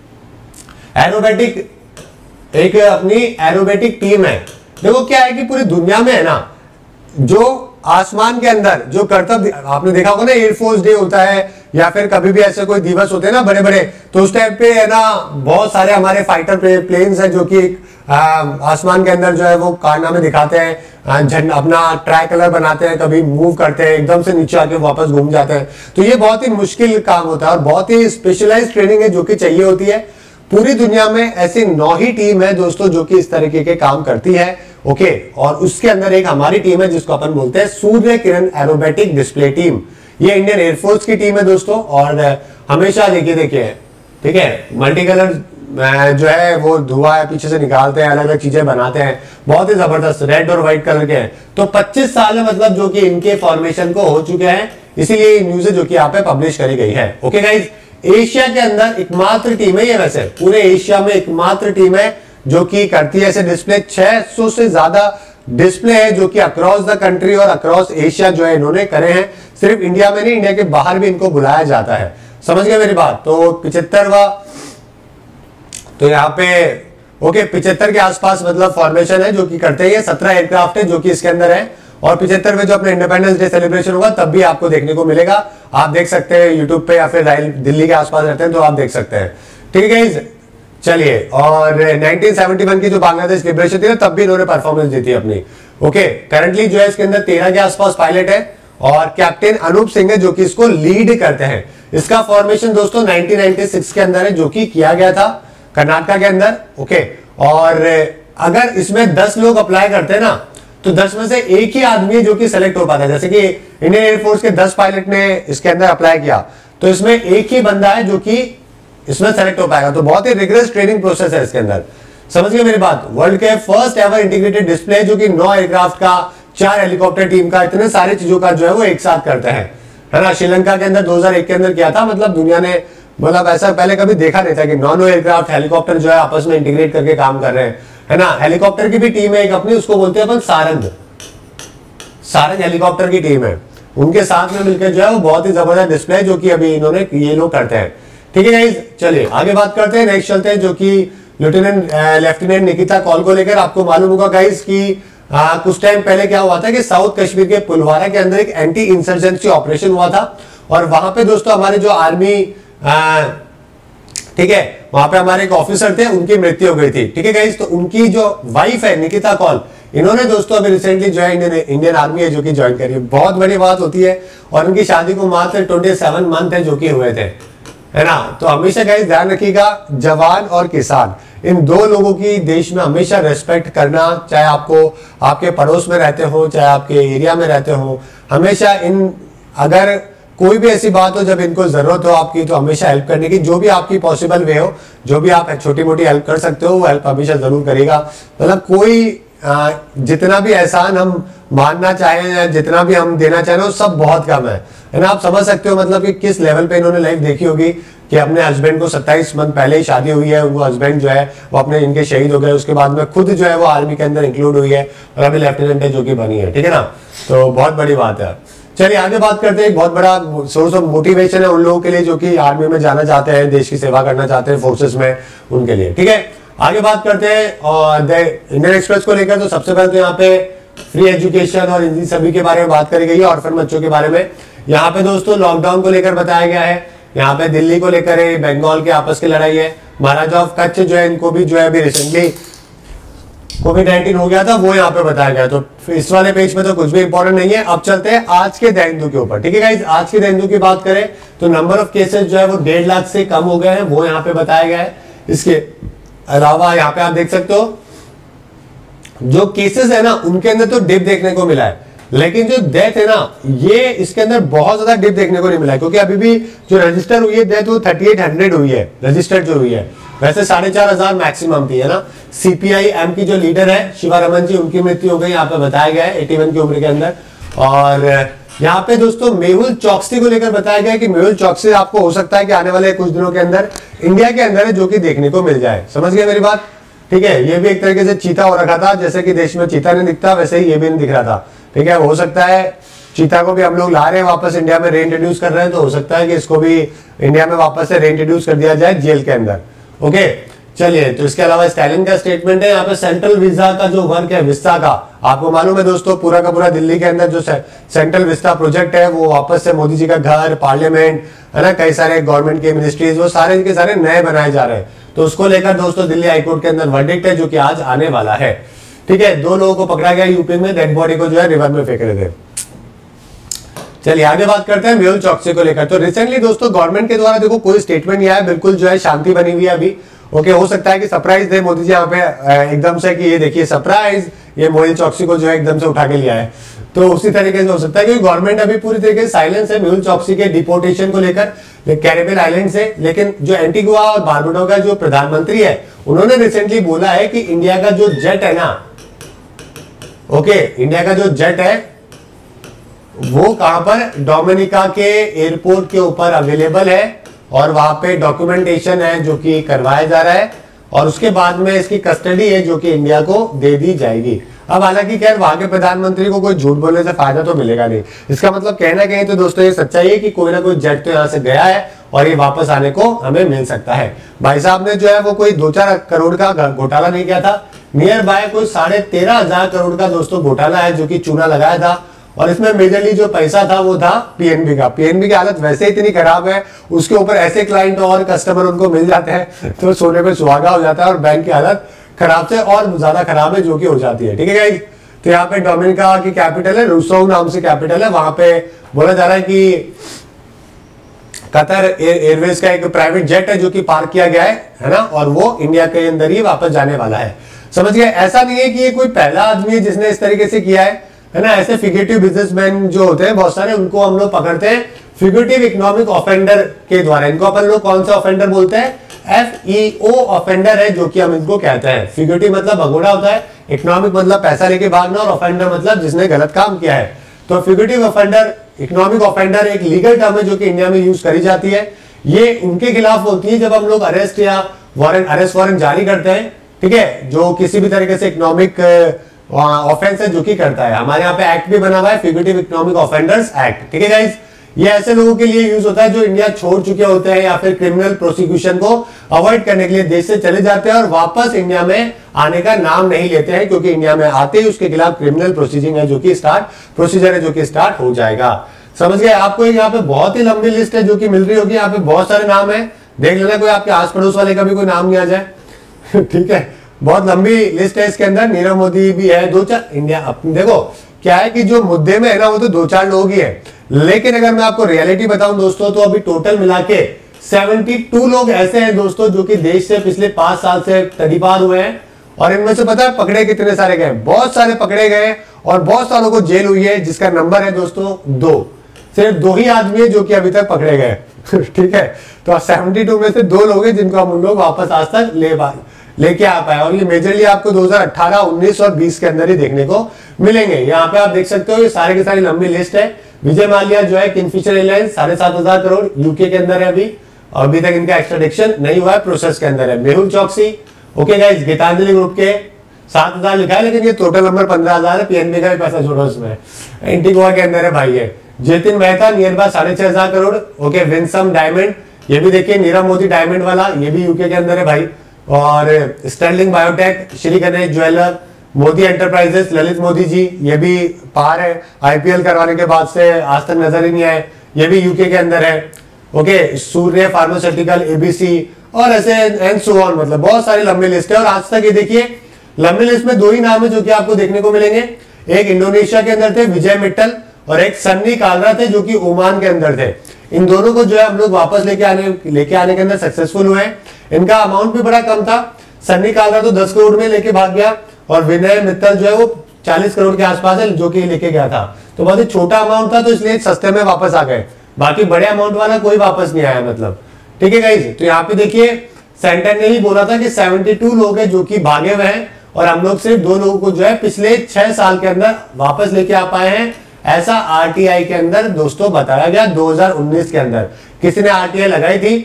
Speaker 1: एरोबेटिक एक अपनी एरोबेटिक टीम है। देखो क्या है कि पूरी दुनिया में है ना, जो आसमान के अंदर जो कर्तव्य, आपने देखा होगा ना एयरफोर्स डे होता है या फिर कभी भी ऐसे कोई दिवस होते हैं ना बड़े बड़े, तो उस टाइम पे है ना बहुत सारे हमारे फाइटर प्लेन्स हैं जो कि आसमान के अंदर जो है वो कारनामे दिखाते हैं, झंडा अपना ट्राई कलर बनाते हैं, कभी मूव करते हैं, एकदम से नीचे आके वापस घूम जाते हैं। तो ये बहुत ही मुश्किल काम होता है और बहुत ही स्पेशलाइज्ड ट्रेनिंग है जो कि चाहिए होती है। पूरी दुनिया में ऐसी नौ ही टीम है दोस्तों जो कि इस तरीके के काम करती है। ओके, और उसके अंदर एक हमारी टीम है जिसको अपन बोलते हैं Surya Kiran aerobatic display team. ये इंडियन एयरफोर्स की टीम है दोस्तों, और हमेशा देखिए देखिए ठीक है, मल्टी कलर जो है वो धुआं पीछे से निकालते हैं, अलग अलग चीजें बनाते हैं, बहुत ही जबरदस्त रेड और व्हाइट कलर के हैं। तो पच्चीस साल में मतलब जो कि इनके फॉर्मेशन को हो चुके हैं, इसीलिए न्यूज जो कि यहाँ पे पब्लिश करी गई है। ओके गाइज, एशिया के अंदर एकमात्र टीम है ये, वैसे पूरे एशिया में एकमात्र टीम है जो कि करती है ऐसे डिस्प्ले। छह सौ से ज्यादा डिस्प्ले है जो कि अक्रॉस द कंट्री और अक्रॉस एशिया जो है इन्होंने करे हैं। सिर्फ इंडिया में नहीं, इंडिया के बाहर भी इनको बुलाया जाता है। समझ गए मेरी बात? तो पिछहत्तरवा, तो यहाँ पे ओके पिछहत्तर के आसपास मतलब फॉर्मेशन है जो कि करते हैं। सत्रह एयरक्राफ्ट है जो कि इसके अंदर है, और पिछहत्तर में जो अपने इंडिपेंडेंस डे सेलिब्रेशन होगा तब भी आपको देखने को मिलेगा। आप देख सकते हैं यूट्यूब पे या फिर दिल्ली के आसपास रहते हैं तो आप देख सकते हैं। ठीक है, चलिए, और उन्नीस सौ इकहत्तर की जो बांग्लादेश लिबरेशन थी ना तब भी इन्होंने परफॉर्मेंस दी थी अपनी। ओके, करंटली जो है इसके अंदर तेरह के आसपास पायलट है और कैप्टन अनूप सिंह है जो कि इसको लीड करते हैं। इसका फॉर्मेशन दोस्तों उन्नीस सौ छियानवे के अंदर है जो कि किया गया था कर्नाटक के अंदर। ओके, और अगर इसमें दस लोग अप्लाई करते हैं ना तो दस में से एक ही आदमी जो कि सेलेक्ट हो पाता है। जैसे कि इंडियन एयरफोर्स के दस पायलट ने इसके अंदर अप्लाई किया तो इसमें एक ही बंदा है जो कि इसमें सेलेक्ट हो पाएगा। तो बहुत ही रिगरस ट्रेनिंग प्रोसेस है इसके अंदर। समझ गए मेरी बात? वर्ल्ड के फर्स्ट एवर इंटीग्रेटेड डिस्प्ले जो कि नौ एयरक्राफ्ट का, चार हेलीकॉप्टर टीम का, इतने सारे चीजों का जो है वो एक साथ करते हैं, है ना। श्रीलंका के अंदर दो हज़ार एक के अंदर किया था। मतलब दुनिया ने मतलब ऐसा पहले कभी देखा नहीं था कि नौ नौ एयरक्राफ्ट हेलीकॉप्टर जो है आपस में इंटीग्रेट करके काम कर रहे हैं, है ना। हेलीकॉप्टर की भी टीम है एक अपनी, उसको बोलते हैं अपन सारंग। सारंग हेलीकॉप्टर की टीम है, उनके साथ में मिलकर जो है वो बहुत ही जबरदस्त डिस्प्ले जो कि अभी इन्होंने ये लोग करते हैं। ठीक है गाइस, चलिए आगे बात करते हैं। नेक्स्ट चलते हैं जो कि लेफ्टिनेंट लेफ्टिनेंट निकिता कौल को लेकर। आपको मालूम होगा गाइस कि आ, कुछ टाइम पहले क्या हुआ था कि साउथ कश्मीर के पुलवामा के अंदर एक एंटी इंसर्जेंसी ऑपरेशन हुआ था, और वहां पे दोस्तों हमारे जो आर्मी ठीक है वहां पे हमारे एक ऑफिसर थे, उनकी मृत्यु हो गई थी। ठीक है गाइस, तो उनकी जो वाइफ है निकिता कौल, इन्होंने दोस्तों अभी रिसेंटली जो है इंडियन इंडियन आर्मी है जो कि ज्वाइन करी है। बहुत बड़ी बात होती है। और उनकी शादी को मात्र सत्ताईस मंथ है जो कि हुए थे, है ना। तो हमेशा गाइस ध्यान रखिएगा, जवान और किसान इन दो लोगों की देश में हमेशा रेस्पेक्ट करना, चाहे आपको आपके पड़ोस में रहते हो चाहे आपके एरिया में रहते हो, हमेशा इन अगर कोई भी ऐसी बात हो जब इनको जरूरत हो आपकी तो हमेशा हेल्प करने की, जो भी आपकी पॉसिबल वे हो, जो भी आप छोटी मोटी हेल्प कर सकते हो वो हेल्प हमेशा जरूर करेगा। मतलब कोई आ, जितना भी एहसान हम मानना चाहें या जितना भी हम देना चाहें वो सब बहुत कम है, है ना। आप समझ सकते हो मतलब कि किस लेवल पे इन्होंने लाइफ देखी होगी कि अपने हस्बैंड को सत्ताईस मंथ पहले ही शादी हुई है, उनको हस्बैंड जो है वो अपने इनके शहीद हो गए, उसके बाद में खुद जो है वो आर्मी के अंदर इंक्लूड हुई है और अभी लेफ्टिनेंट है जो कि बनी है, ठीक है ना। तो बहुत बड़ी बात है। चलिए आगे बात करते हैं। एक बहुत बड़ा सोर्स ऑफ मोटिवेशन है उन लोगों के लिए जो कि आर्मी में जाना चाहते हैं, देश की सेवा करना चाहते हैं फोर्सेस में, उनके लिए, ठीक है। आगे बात करते हैं और इंडियन एक्सप्रेस को लेकर। तो सबसे पहले तो यहाँ पे फ्री एजुकेशन और इन सभी के बारे में बात करी गई है, ऑर्फन बच्चों के बारे में। यहाँ पे दोस्तों लॉकडाउन को लेकर बताया गया है, यहाँ पे दिल्ली को लेकर है, बंगाल के आपस की लड़ाई है, महाराजा ऑफ कच्छ जो है इनको भी जो है अभी रिसेंटली कोविड नाइनटीन हो गया था, वो यहाँ पे बताया गया। तो इस वाले पेज में तो कुछ भी इंपॉर्टेंट नहीं है। अब चलते हैं आज के दैनिक के ऊपर, ठीक है गाइस। आज के दैनिक की बात करें तो नंबर ऑफ केसेस जो है वो डेढ़ लाख से कम हो गए हैं, वो यहाँ पे बताया गया है। इसके अलावा यहाँ पे आप देख सकते हो जो केसेस है ना उनके अंदर तो डिप देखने को मिला है, लेकिन जो डेथ है ना ये इसके अंदर बहुत ज्यादा डिप देखने को नहीं मिला है, क्योंकि अभी भी जो रजिस्टर हुई है डेथ वो थर्टी एट हंड्रेड हुई है, रजिस्टर्ड जो हुई है। वैसे साढ़े चार हजार मैक्सिमम थी, है ना। सीपीआई एम की जो लीडर है शिवारमन जी, उनकी मृत्यु हो गई, यहाँ पे बताया गया है इक्यासी की उम्र के अंदर। और यहाँ पे दोस्तों मेहुल चौकसी को लेकर बताया गया है कि मेहुल चौकसी आपको हो सकता है कि आने वाले कुछ दिनों के अंदर इंडिया के अंदर है जो कि देखने को मिल जाए। समझ गए मेरी बात, ठीक है। ये भी एक तरीके से चीता हो रखा था, जैसे कि देश में चीता नहीं दिखता वैसे ही ये भी नहीं दिख रहा था, ठीक है। हो सकता है चीता को भी हम लोग ला रहे हैं वापस इंडिया में, रीइंट्रोड्यूस कर रहे हैं, तो हो सकता है कि इसको भी इंडिया में वापस से रीइंट्रोड्यूस कर दिया जाए जेल के अंदर, ओके। चलिए, तो इसके अलावा स्टालिन का स्टेटमेंट है यहाँ पे। सेंट्रल विस्टा का जो वर्क है विस्टा का, आपको मालूम है दोस्तों पूरा का पूरा दिल्ली के अंदर जो सेंट्रल विस्टा प्रोजेक्ट है वो वापस से मोदी जी का घर, पार्लियामेंट, है ना, कई सारे गवर्नमेंट के मिनिस्ट्रीज, वो सारे के सारे नए बनाए जा रहे हैं। तो उसको लेकर दोस्तों दिल्ली हाईकोर्ट के अंदर वर्डिक्ट है जो कि आज आने वाला है, ठीक है। दो लोगों को पकड़ा गया यूपी में, डेड बॉडी को जो है रिवर में फेंक रहे थे। चलिए आगे बात करते हैं मेहुल चौकसी को लेकर। तो रिसेंटली दोस्तों गवर्नमेंट के द्वारा देखो कोई स्टेटमेंट नहीं आया, बिल्कुल जो है शांति बनी हुई है अभी, ओके। हो सकता है कि सरप्राइज दे मोदी जी यहाँ पे एकदम से कि ये देखिए सरप्राइज, ये मेहुल चौकसी को जो है एकदम से उठा के लिया है, तो उसी तरीके से हो सकता है क्योंकि गवर्नमेंट अभी पूरी तरीके से साइलेंस है मेहुल चौकसी के डिपोर्टेशन को लेकर कैरिबियन आइलैंड से। लेकिन जो एंटीगुआ और बारबुडा का जो प्रधानमंत्री है उन्होंने रिसेंटली बोला है कि इंडिया का जो जेट है ना, ओके, इंडिया का जो जेट है वो कहां पर, डोमिनिका के एयरपोर्ट के ऊपर अवेलेबल है और वहां पे डॉक्यूमेंटेशन है जो कि करवाया जा रहा है और उसके बाद में इसकी कस्टडी है जो कि इंडिया को दे दी जाएगी। अब हालांकि खैर वहां के प्रधानमंत्री को कोई झूठ बोलने से फायदा तो मिलेगा नहीं, इसका मतलब कहना कहीं तो दोस्तों ये सच्चाई है कि कोई ना कोई जेट तो यहाँ से गया है और ये वापस आने को हमें मिल सकता है। भाई साहब ने जो है वो कोई दो चार करोड़ का घोटाला नहीं किया था, नियर बाय कोई साढ़े तेरह हजार करोड़ का दोस्तों घोटाला है जो कि चूना लगाया था। और इसमें मेजरली जो पैसा था वो था पीएनबी का। पीएनबी की हालत वैसे इतनी खराब है, उसके ऊपर ऐसे क्लाइंट और कस्टमर उनको मिल जाते हैं तो सोने पे सुहागा हो जाता है और बैंक की हालत खराब से और ज्यादा खराब है जो कि हो जाती है, ठीक है गाइस। तो यहाँ पे डोमिनिका की कैपिटल है, रूसो नाम से कैपिटल है, वहां पे बोला जा रहा है कि कतर एयरवेज का एक प्राइवेट जेट है जो कि पार्क किया गया है, है ना, और वो इंडिया के अंदर ही वापस जाने वाला है। समझ गए, ऐसा नहीं है कि ये कोई पहला आदमी है जिसने इस तरीके से किया है, है ना। ऐसे फिगरेटिव बिजनेसमैन जो होते हैं बहुत सारे, उनको हम लोग पकड़ते हैं फिगरेटिव इकोनॉमिक ऑफेंडर के द्वारा। इनको अपन लोग कौन सा ऑफेंडर बोलते हैं, एफ ई ओ ऑफेंडर है जो कि हम इनको कहते हैं। फिगरेटिव मतलब भगोड़ा होता है, इकोनॉमिक मतलब पैसा लेके भागना, और ऑफेंडर मतलब जिसने गलत काम किया है। तो फिगरेटिव ऑफेंडर, इकोनॉमिक ऑफेंडर एक लीगल टर्म है जो कि इंडिया में यूज करी जाती है। ये उनके खिलाफ होती है जब हम लोग अरेस्ट या वारंट, अरेस्ट वारंट जारी करते हैं, ठीक है, जो किसी भी तरीके से इकोनॉमिक ऑफेंस है जो कि करता है। हमारे यहाँ पे एक्ट भी बना हुआ है, फिगरेटिव इकोनॉमिक ऑफेंडर्स एक्ट, ठीक है गाइस। ये ऐसे लोगों के लिए यूज होता है जो इंडिया छोड़ चुके होते हैं या फिर क्रिमिनल प्रोसिक्यूशन को अवॉइड करने के लिए देश से चले जाते हैं और वापस इंडिया में आने का नाम नहीं लेते हैं, क्योंकि इंडिया में आते ही उसके खिलाफ क्रिमिनल प्रोसीजिंग है जो कि स्टार्ट प्रोसीजर है जो कि स्टार्ट हो जाएगा। समझ गए। आपको यहाँ पे बहुत ही लंबी लिस्ट है जो कि मिल रही होगी, यहाँ पे बहुत सारे नाम है, देख लेना कोई आपके आस पड़ोस वाले का भी कोई नाम नहीं आ जाए ठीक है। बहुत लंबी लिस्ट है इसके अंदर, नीरव मोदी भी है, दो चार इंडिया। अपने देखो क्या है कि जो मुद्दे में है ना वो तो दो चार लोग ही है, लेकिन अगर मैं आपको रियलिटी बताऊं दोस्तों तो अभी टोटल मिला के बहत्तर लोग ऐसे हैं दोस्तों जो कि देश से पिछले पांच साल से तड़ीपार हुए हैं, और इनमें से पता है पकड़े कितने सारे गए, बहुत सारे पकड़े गए और बहुत सालों को जेल हुई है, जिसका नंबर है दोस्तों दो। सिर्फ दो ही आदमी है जो कि अभी तक पकड़े गए ठीक है, तो बहत्तर में से दो लोग हैं जिनको हम लोग वापस आज तक ले पाए लेके आ पाए, और ये मेजरली आपको दो हज़ार अठारह, उन्नीस और बीस के अंदर ही देखने को मिलेंगे। यहाँ पे आप देख सकते हो ये सारे के सारी लंबी लिस्ट है। विजय माल्या जो है किंगफिशर एयरलाइंस साढ़े सात हजार करोड़ यूके के अंदर है अभी, और अभी तक इनका एक्सट्राडिक्शन नहीं हुआ है, प्रोसेस के अंदर है। मेहुल चौकसी ओके गाइस, गीतांजलि ग्रुप के सात हजार लिखा है, लेकिन ये टोटल नंबर पंद्रह हजार है, पीएनबी का भी पैसा छोड़ो उसमें, एंटीगुआ के अंदर है भाई ये। जतिन मेहता नियर बाय साढ़े छह हजार करोड़ ओके। विंसम डायमंड, ये भी देखिए नीरव मोदी डायमंड वाला, ये भी यूके के अंदर है भाई। और Sterling Biotech, Shri Ganesh jeweller, Modi enterprises, Lalit Modi ji, ये भी पार है, आईपीएल करवाने के बाद से आज तक नजर ही नहीं आए, ये भी यूके के अंदर है ओके। सूर्य फार्मास्यूटिकल, एबीसी और ऐसे एंड सो ऑन, मतलब बहुत सारी लंबी लिस्ट है। और आज तक ये देखिए लंबी लिस्ट में दो ही नाम है जो कि आपको देखने को मिलेंगे, एक इंडोनेशिया के अंदर थे विजय मित्तल, और एक सन्नी कालरा थे जो कि ओमान के अंदर थे। इन दोनों को जो है हम लोग वापस लेके आने लेके आने के अंदर सक्सेसफुल हुए हैं। इनका अमाउंट भी बड़ा कम था, सन्नी कालरा तो दस करोड़ में लेके भाग गया, और विनय मित्तल जो है वो चालीस करोड़ के आसपास है जो कि लेके गया था, तो बहुत ही छोटा अमाउंट था, तो इसलिए सस्ते में वापस आ गए। बाकी बड़े अमाउंट वाला कोई वापस नहीं आया, मतलब ठीक है गाइस। तो यहाँ पे देखिए सेंटर ने ही बोला था कि बहत्तर लोग हैं जो कि भागे हुए हैं, और हम लोग सिर्फ दो लोगों को जो है पिछले छह साल के अंदर वापस लेके आ पाए हैं, ऐसा आरटीआई के अंदर दोस्तों बताया गया दो हज़ार उन्नीस के अंदर। किसी ने आरटीआई लगाई थी,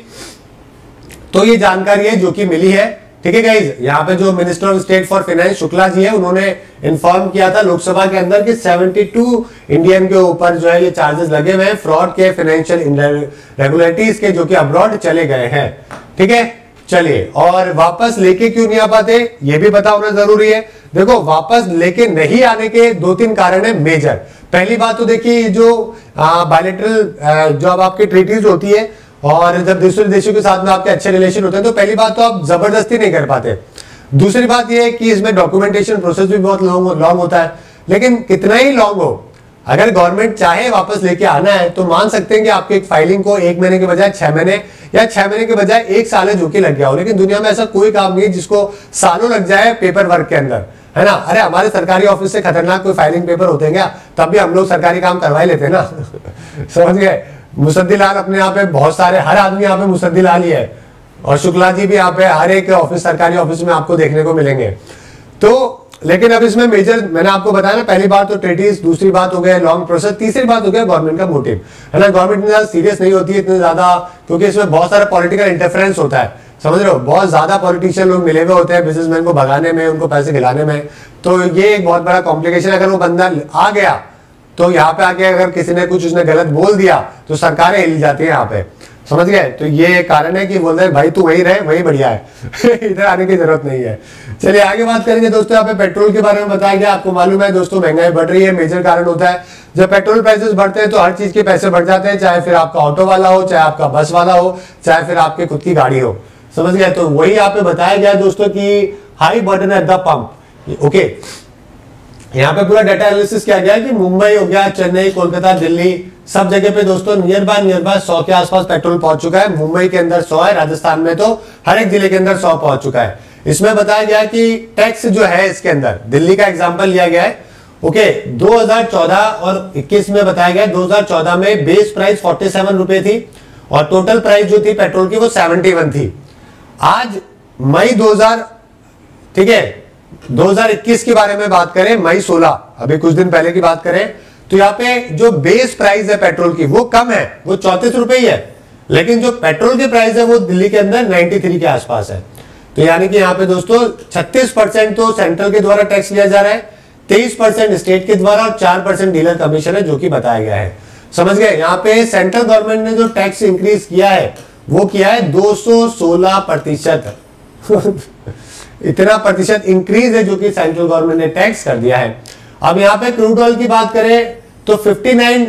Speaker 1: तो ये जानकारी है जो कि मिली है, ठीक है गाइज। यहाँ पे जो minister of state for finance Shukla ji है, उन्होंने इन्फॉर्म किया था लोकसभा के अंदर कि बहत्तर इंडियन के ऊपर जो है ये चार्जेस लगे हुए हैं फ्रॉड के, फाइनेंशियल रेगुलेटरीज के, जो कि अब्रॉड चले गए हैं, ठीक है। चलिए, और वापस लेके क्यों नहीं आ पाते ये भी पता होना जरूरी है। देखो वापस लेके नहीं आने के दो तीन कारण है मेजर। पहली बात तो देखिए जो बायलैटरल जो अब आपकी ट्रीटीज होती है, और जब दूसरे देशों के साथ में आपके अच्छे रिलेशन होते हैं, तो पहली बात तो आप जबरदस्ती नहीं कर पाते। दूसरी बात यह है कि इसमें डॉक्यूमेंटेशन प्रोसेस भी बहुत लॉन्ग लॉन्ग होता है, लेकिन कितना ही लॉन्ग हो, अगर गवर्नमेंट चाहे वापस लेके आना है तो मान सकते हैं कि आपकी एक फाइलिंग को एक महीने के बजाय छह महीने या छह महीने के बजाय एक साल है जो कि लग गया हो। लेकिन दुनिया में ऐसा कोई काम नहीं है जिसको सालों लग जाए पेपर वर्क के अंदर, है ना। अरे हमारे सरकारी ऑफिस से खतरनाक कोई फाइलिंग पेपर होते हैं क्या? तब भी हम लोग सरकारी काम करवा ही लेते हैं ना समझ गए। मुसद्दीलाल अपने यहाँ पे बहुत सारे, हर आदमी यहाँ पे मुसद्दीलाल ही है, और शुक्ला जी भी यहाँ पे हर एक ऑफिस, सरकारी ऑफिस में आपको देखने को मिलेंगे। तो लेकिन अब इसमें मेजर मैंने आपको बताया ना, पहली बात तो ट्रीटीज, दूसरी बात हो गया लॉन्ग प्रोसेस, तीसरी बात हो गया गवर्नमेंट का मोटिव, है ना। गवर्नमेंट इतनी ज्यादा सीरियस नहीं होती है इतने ज्यादा, क्योंकि इसमें बहुत सारा पॉलिटिकल इंटरफेरेंस होता है, समझ रहे हो। बहुत ज्यादा पॉलिटिशियन लोग मिले हुए होते हैं बिजनेसमैन को भगाने में, उनको पैसे खिलाने में, तो ये एक बहुत बड़ा कॉम्प्लिकेशन। अगर वो बंदा आ गया तो यहाँ पे आके अगर किसी ने कुछ उसने गलत बोल दिया तो सरकारें हिल जाती है यहाँ पे, समझ गए। तो ये कारण है कि बोल रहे भाई तू वही रहे, वही बढ़िया है इधर आने की जरूरत नहीं है। चलिए आगे बात करेंगे दोस्तों। यहाँ पे पेट्रोल के बारे में बताया गया, आपको मालूम है दोस्तों महंगाई बढ़ रही है, मेजर कारण होता है। जब पेट्रोल प्राइसेस बढ़ते हैं तो हर चीज के पैसे बढ़ जाते हैं, चाहे फिर आपका ऑटो वाला हो, चाहे आपका बस वाला हो, चाहे फिर आपकी खुद की गाड़ी हो, समझ गए। तो वही यहाँ पे बताया गया दोस्तों की high burden at the pump, okay. यहाँ पे पूरा डाटा एनालिसिस किया गया कि मुंबई हो गया, चेन्नई, कोलकाता, दिल्ली, सब जगह पे दोस्तों नियर बाय नियर बाय सौ के आसपास पेट्रोल पहुंच चुका है। मुंबई के अंदर सौ है, राजस्थान में तो हर एक जिले के अंदर सौ पहुंच चुका है। इसमें बताया गया कि टैक्स जो है इसके अंदर दिल्ली का एग्जांपल लिया गया है, ओके। दो हज़ार चौदह और इक्कीस में बताया गया, दो हज़ार चौदह में बेस प्राइस सैंतालीस रुपए थी और टोटल प्राइस जो थी पेट्रोल की वो इकहत्तर थी। आज मई दो हज़ार, ठीक है, दो हज़ार इक्कीस के बारे में बात करें, मई सोलह, अभी कुछ दिन पहले की बात करें, तो यहाँ पे जो बेस प्राइस है पेट्रोल की वो कम है, वो चौंतीस रुपए ही है, लेकिन जो पेट्रोल की प्राइस है वो दिल्ली के अंदर तिरानवे के आसपास है। तो यानी कि यहाँ पे दोस्तों छत्तीस परसेंट तो सेंट्रल के द्वारा टैक्स लिया जा रहा है, तेईस परसेंट स्टेट के द्वारा और चार परसेंट डीलर कमीशन है जो कि बताया गया है, समझ गए। यहाँ पे सेंट्रल गवर्नमेंट ने जो टैक्स इंक्रीज किया है वो किया है दो सौ सोलह प्रतिशत इतना प्रतिशत इंक्रीज है जो कि सेंट्रल गवर्नमेंट ने टैक्स कर दिया है। अब यहाँ पे क्रूड ऑयल की बात करें तो उनसठ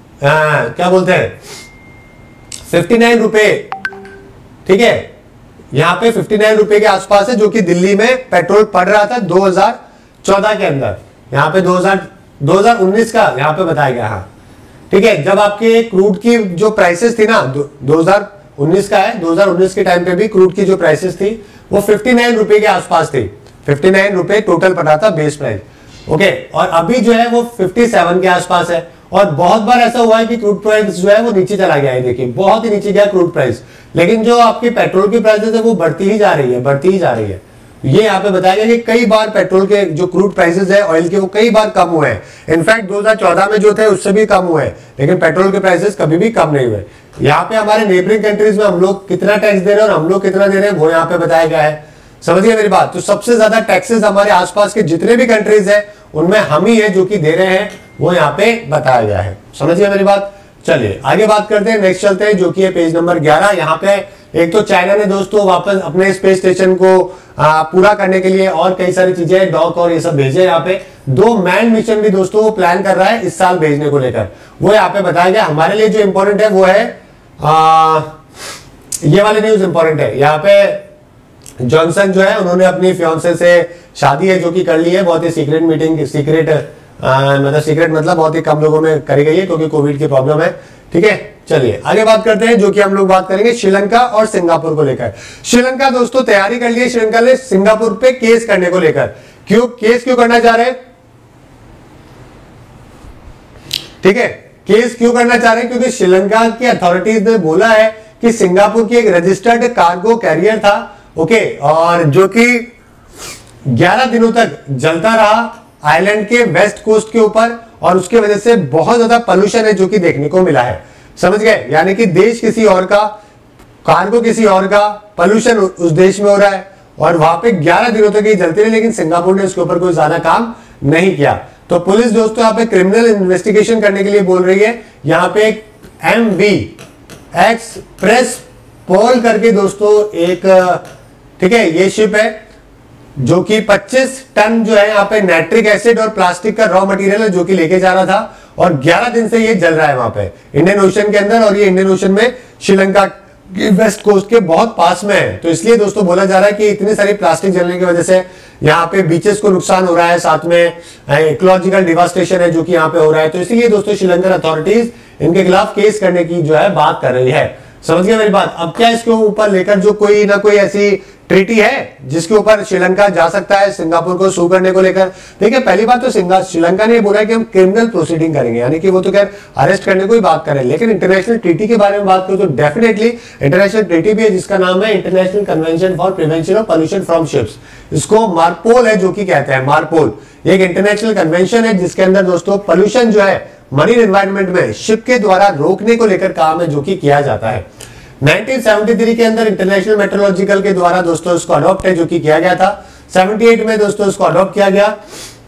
Speaker 1: आ, क्या बोलते हैं उनसठ रुपए, ठीक है, यहाँ पे फिफ्टी नाइन रुपए के आसपास है, जो कि दिल्ली में पेट्रोल पड़ रहा था दो हज़ार चौदह के अंदर। यहाँ पे दो हज़ार उन्नीस का यहाँ पे बताया गया। हाँ ठीक है, जब आपके क्रूड की जो प्राइसेस थी ना, दो हज़ार उन्नीस का है, दो हज़ार उन्नीस के टाइम पे भी क्रूड की जो प्राइसेस थी वो फिफ्टी नाइन रुपए के आसपास थी। फिफ्टी नाइन रुपए टोटल पड़ा था बेस प्राइस। ओके, और अभी जो है वो फिफ्टी सेवन के आसपास है। और बहुत बार ऐसा हुआ है कि क्रूड प्राइस जो है वो नीचे चला गया है। देखिए बहुत ही नीचे गया क्रूड प्राइस, लेकिन जो आपकी पेट्रोल की प्राइसेस है वो बढ़ती ही जा रही है, बढ़ती ही जा रही है। ये यहाँ पे बताया गया कि कई बार पेट्रोल के जो क्रूड प्राइसेस है ऑयल के, वो कई बार कम हुए हैं। इनफैक्ट दो हज़ार चौदह में जो थे उससे भी कम हुए, लेकिन पेट्रोल के प्राइसेस कभी भी कम नहीं हुए। यहाँ पे हमारे नेबरिंग कंट्रीज में हम लोग कितना टैक्स दे रहे हैं और हम लोग कितना दे रहे हैं वो यहाँ पे बताया गया है। समझिए मेरी बात। तो सबसे ज्यादा टैक्सेस हमारे आसपास के जितने भी कंट्रीज है उनमें हम ही है जो कि दे रहे हैं, वो यहाँ पे बताया गया है। समझिए मेरी बात। चलिए आगे बात करते हैं, नेक्स्ट चलते हैं, जो कि है पेज नंबर ग्यारह। यहाँ पे एक तो चाइना ने दोस्तों वापस अपने स्पेस स्टेशन को आ, पूरा करने के लिए और कई सारी चीजें डॉक और ये सब भेजे। यहाँ पे दो मैन मिशन भी दोस्तों वो प्लान कर रहा है इस साल भेजने को लेकर, वो यहाँ पे बताया गया। हमारे लिए जो इंपॉर्टेंट है वो है आ, ये वाली न्यूज इंपॉर्टेंट है। यहाँ पे जॉनसन जो है उन्होंने अपनी फियांसे से शादी है जो कि कर ली है, बहुत ही सीक्रेट मीटिंग, सीक्रेट मतलब सीक्रेट मतलब बहुत ही कम लोगों में करी गई है क्योंकि कोविड की प्रॉब्लम है। ठीक है, चलिए आगे बात करते हैं, जो कि हम लोग बात करेंगे श्रीलंका और सिंगापुर को लेकर। श्रीलंका दोस्तों तैयारी कर ली है श्रीलंका ने सिंगापुर पे केस करने को लेकर। क्यों केस क्यों करना चाह रहे हैं? ठीक है, केस क्यों करना चाह रहे हैं? क्योंकि श्रीलंका की अथॉरिटीज ने बोला है कि सिंगापुर की एक रजिस्टर्ड कार्गो कैरियर था, ओके, और जो कि ग्यारह दिनों तक जलता रहा आइलैंड के वेस्ट कोस्ट के ऊपर, और उसके वजह से बहुत ज्यादा पोल्यूशन है जो कि देखने को मिला है। समझ गए? यानी कि देश किसी और का, कार्गो किसी और का, पोल्यूशन उस देश में हो रहा है और वहां पे ग्यारह दिनों तक ये जलती रही, लेकिन सिंगापुर ने इसके ऊपर कोई ज्यादा काम नहीं किया। तो पुलिस दोस्तों यहाँ पे क्रिमिनल इन्वेस्टिगेशन करने के लिए बोल रही है। यहाँ पे एक एम वी एक्सप्रेस पोल करके दोस्तों एक, ठीक है, ये शिप है जो कि पच्चीस टन जो है यहाँ पे नाइट्रिक एसिड और प्लास्टिक का रॉ मटेरियल है जो कि लेके जा रहा था, और ग्यारह दिन से ये जल रहा है वहां पे इंडियन ओशन के अंदर, और ये इंडियन ओशन में श्रीलंका की वेस्ट कोस्ट के बहुत पास में है। तो इसलिए दोस्तों बोला जा रहा है कि इतनी सारी प्लास्टिक जलने की वजह से यहाँ पे बीचेस को नुकसान हो रहा है, साथ में इकोलॉजिकल डिवास्टेशन है जो कि यहाँ पे हो रहा है। तो इसलिए दोस्तों श्रीलंकन अथॉरिटीज इनके खिलाफ केस करने की जो है बात कर रही है। समझ गए मेरी बात? अब क्या इसके ऊपर लेकर जो कोई ना कोई ऐसी ट्रीटी है जिसके ऊपर श्रीलंका जा सकता है सिंगापुर को सू करने को लेकर? देखिए पहली बात तो श्रीलंका ने बोला कि हम क्रिमिनल प्रोसीडिंग करेंगे, यानी कि वो तो खैर अरेस्ट करने को ही बात करें, लेकिन इंटरनेशनल ट्रीटी के बारे में बात करो तो डेफिनेटली इंटरनेशनल ट्रीटी भी है जिसका नाम है international convention for prevention of pollution from ships. इसको मार्पोल है जो कि कहते हैं, मार्पोल एक इंटरनेशनल कन्वेंशन है जिसके अंदर दोस्तों पोल्यूशन जो है मरीन एनवायरनमेंट में शिप के द्वारा रोकने को लेकर काम है जो कि किया जाता है। नाइनटीन सेवेंटी थ्री के अंदर इंटरनेशनल मेट्रोलॉजिकल के द्वारा दोस्तों इसको अडॉप्ट है जो कि किया गया था। सेवेंटी एट में दोस्तों इसको अडॉप्ट किया गया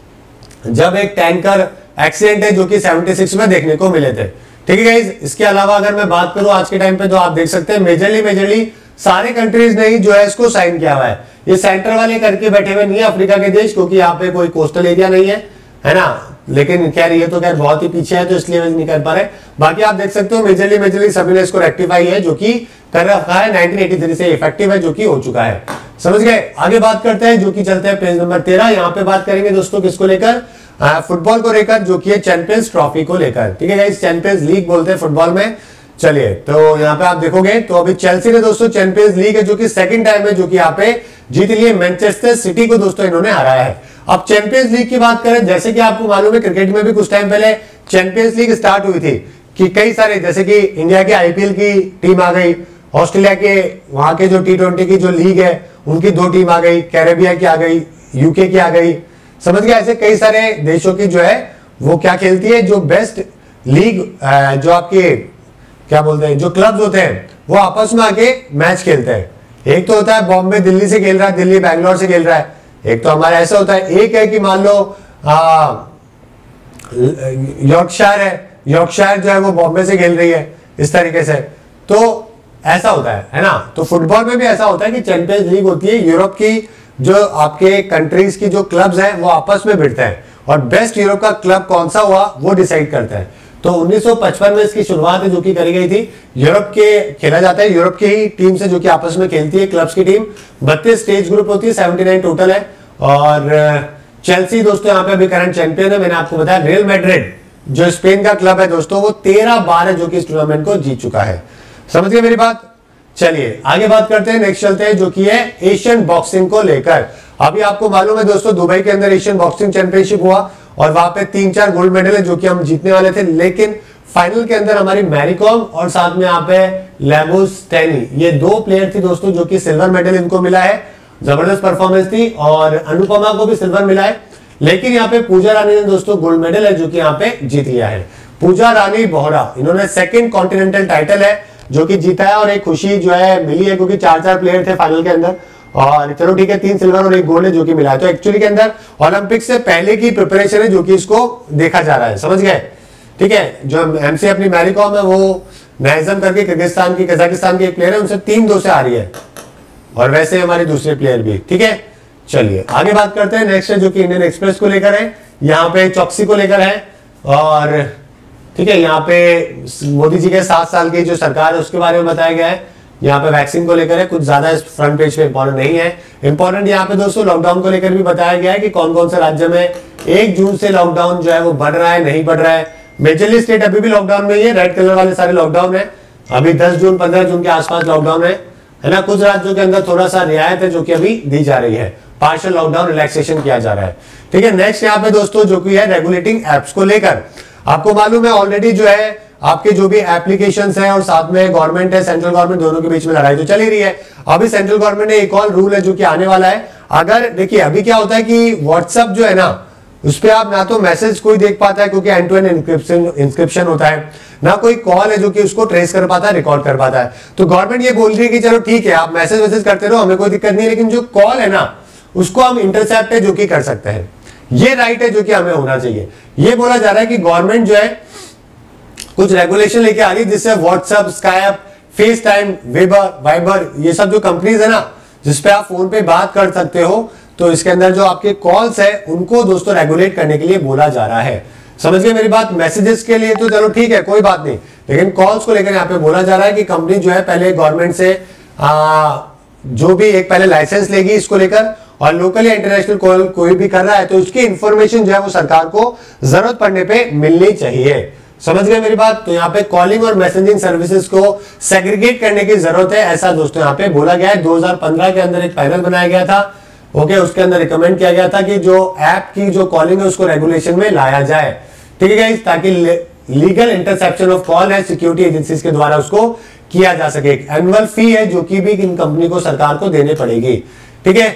Speaker 1: जब एक टैंकर एक्सीडेंट है जो कि सेवेंटी सिक्स में देखने को मिले थे। ठीक है गाइस, इसके अलावा अगर मैं बात करूं आज के टाइम पे तो आप देख सकते हैं मेजरली मेजरली सारे कंट्रीज ने ही जो है इसको साइन किया हुआ है। ये सेंटर वाले करके बैठे हुए नहीं है अफ्रीका के देश, क्योंकि यहाँ पे कोई कोस्टल एरिया नहीं है, है ना, लेकिन खैर ये तो खैर बहुत ही पीछे है तो इसलिए नहीं कर पा रहे। बाकी आप देख सकते हो मेजरली मेजरली सभी ने इसको रेक्टिफाई है जो कि कर रखा है, नाइनटीन एटी थ्री से इफेक्टिव है जो कि हो चुका है। समझ गए? आगे बात करते हैं जो कि चलते हैं पेज नंबर तेरह। यहाँ पे बात करेंगे दोस्तों किसको लेकर? फुटबॉल को लेकर, जो कि है चैंपियंस ट्रॉफी को लेकर। ठीक है गाइस, चैंपियंस लीग बोलते हैं फुटबॉल में। चलिए तो यहाँ पे आप देखोगे तो अभी चेल्सी ने दोस्तों चैंपियंस लीग है जो कि सेकंड टाइम है जो कि यहाँ पे जीत लिए, मैनचेस्टर सिटी को दोस्तों इन्होंने हराया है। अब चैंपियंस लीग की बात करें, जैसे कि आपको मालूम है क्रिकेट में भी कुछ टाइम पहले चैंपियंस लीग स्टार्ट हुई थी कि कई सारे, जैसे कि इंडिया के आईपीएल की टीम आ गई, ऑस्ट्रेलिया के वहां के जो टी ट्वेंटी की जो लीग है उनकी दो टीम आ गई, कैरेबिया की आ गई, यूके की आ गई। समझ गए? ऐसे कई सारे देशों की जो है वो क्या खेलती है, जो बेस्ट लीग जो आपके क्या बोलते हैं जो क्लब्स होते हैं वो आपस में आके मैच खेलते हैं। एक तो होता है बॉम्बे दिल्ली से खेल रहा है, दिल्ली बैंगलोर से खेल रहा है। एक तो हमारा ऐसा होता है, एक है कि मान लो यॉर्कशायर है, यॉर्कशायर जो है वो बॉम्बे से खेल रही है, इस तरीके से। तो ऐसा होता है, है ना। तो फुटबॉल में भी ऐसा होता है कि चैंपियंस लीग होती है, यूरोप की जो आपके कंट्रीज की जो क्लब्स हैं वो आपस में भिड़ते हैं और बेस्ट यूरोप का क्लब कौन सा हुआ वो डिसाइड करते हैं। तो उन्नीस सौ पचपन में इसकी शुरुआत है जो कि करी गई थी। यूरोप के खेला जाता है, यूरोप की ही टीम से जो कि आपस में खेलती है, क्लब्स की टीम। बत्तीस स्टेज ग्रुप होती है, उन्यासी टोटल है। और चेल्सी दोस्तों यहाँ पे अभी करंट चैंपियन है। मैंने आपको बताया रियल मैड्रिड जो स्पेन का क्लब है दोस्तों, वो तेरह बार है जो कि इस टूर्नामेंट को जीत चुका है। समझ गए मेरी बात? चलिए आगे बात करते हैं, नेक्स्ट चलते हैं जो कि है एशियन बॉक्सिंग को लेकर। अभी आपको मालूम है दोस्तों, दुबई के अंदर एशियन बॉक्सिंग चैंपियनशिप हुआ और वहां पे तीन चार गोल्ड मेडल है जो कि हम जीतने वाले थे, लेकिन फाइनल के अंदर हमारी मैरी कॉम और साथ में यहाँ पे लेबोस्टेनी, ये दो प्लेयर थी दोस्तों जो कि सिल्वर मेडल इनको मिला है। जबरदस्त परफॉर्मेंस थी और अनुपमा को भी सिल्वर मिला है, लेकिन यहाँ पे पूजा रानी ने दोस्तों गोल्ड मेडल है जो कि यहाँ पे जीत लिया है। पूजा रानी बोहरा, इन्होंने सेकंड कॉन्टिनेंटल टाइटल है जो कि जीता है और एक खुशी जो है मिली है क्योंकि चार चार प्लेयर थे फाइनल के अंदर। और चलो ठीक है, तीन सिल्वर और एक गोल्ड है जो कि मिला है। तो एक्चुअली के अंदर ओलंपिक से पहले की प्रिपरेशन है जो कि इसको देखा जा रहा है। समझ गए? ठीक है, जो एमसी अपनी मैरी कॉम है वो नाइजम करके किर्गिस्तान की कजाकिस्तान की एक प्लेयर है, उनसे तीन दो से आ रही है और वैसे हमारे दूसरे प्लेयर भी। ठीक है, चलिए आगे बात करते हैं। नेक्स्ट है जो कि इंडियन एक्सप्रेस को लेकर है, यहाँ पे चौकसी को लेकर है। और ठीक है, यहाँ पे मोदी जी के सात साल की जो सरकार है उसके बारे में बताया गया है। यहाँ पे वैक्सीन को लेकर है, कुछ ज्यादा इस फ्रंट पेज पे इंपॉर्टेंट नहीं है। इंपॉर्टेंट यहाँ पे दोस्तों लॉकडाउन को लेकर भी बताया गया है कि कौन कौन से राज्य में एक जून से लॉकडाउन जो है वो बढ़ रहा है, नहीं बढ़ रहा है। मेजरली स्टेट अभी भी लॉकडाउन में ही है, रेड कलर वाले सारे लॉकडाउन है। अभी दस जून पंद्रह जून के आसपास लॉकडाउन है, है ना। कुछ राज्यों के अंदर थोड़ा सा रियायत है जो कि अभी दी जा रही है, पार्शियल लॉकडाउन रिलैक्सेशन किया जा रहा है। ठीक है, नेक्स्ट यहाँ पे दोस्तों जो कि है रेगुलेटिंग एप्स को लेकर। आपको मालूम है ऑलरेडी जो है आपके जो भी एप्लीकेशंस हैं और साथ में गवर्नमेंट है, सेंट्रल गवर्नमेंट, दोनों के बीच में लड़ाई तो चल ही रही है। अभी सेंट्रल गवर्नमेंट ने एक और रूल है जो कि आने वाला है। अगर देखिए अभी क्या होता है कि व्हाट्सएप जो है ना, उस पर आप ना तो मैसेज कोई देख पाता है क्योंकि end to end encryption inscription होता है, ना कोई कॉल है जो कि उसको ट्रेस कर पाता है, रिकॉर्ड कर पाता है। तो गवर्नमेंट ये बोल रही है कि चलो ठीक है आप मैसेज वैसेज करते रहो, हमें कोई दिक्कत नहीं है, लेकिन जो कॉल है ना उसको हम इंटरसेप्ट है जो कि कर सकते हैं। ये राइट है जो कि हमें होना चाहिए। ये बोला जा रहा है कि गवर्नमेंट जो है कुछ रेगुलेशन लेके आ रही है जिससे WhatsApp, Skype, FaceTime, Weber, Viber, ये सब जो कंपनीज है ना जिसपे आप फोन पे बात कर सकते हो, तो इसके अंदर जो आपके कॉल्स है उनको दोस्तों रेगुलेट करने के लिए बोला जा रहा है। समझ गए मेरी बात? मैसेजेस के लिए तो चलो ठीक है कोई बात नहीं, लेकिन कॉल्स को लेकर यहाँ पे बोला जा रहा है कि कंपनी जो है पहले गवर्नमेंट से आ, जो भी एक पहले लाइसेंस लेगी इसको लेकर, और लोकल या इंटरनेशनल कॉल कोई भी कर रहा है तो उसकी इंफॉर्मेशन जो है वो सरकार को जरूरत पड़ने पे मिलनी चाहिए। समझ गए मेरी बात? तो यहाँ पे कॉलिंग और मैसेजिंग सर्विसेज को सेग्रीगेट करने की जरूरत है, ऐसा दोस्तों यहाँ पे बोला गया है। दो हज़ार पंद्रह के अंदर एक पैनल बनाया गया था, ओके, उसके अंदर रिकमेंड किया गया था कि जो ऐप की जो कॉलिंग है उसको रेगुलेशन में लाया जाए। ठीक है गाइस, ताकि लीगल इंटरसेप्शन ऑफ कॉल है सिक्योरिटी एजेंसीज के द्वारा उसको किया जा सके। एनुअल फी है जो कि भी इन कंपनी को सरकार को देने पड़ेगी। ठीक है,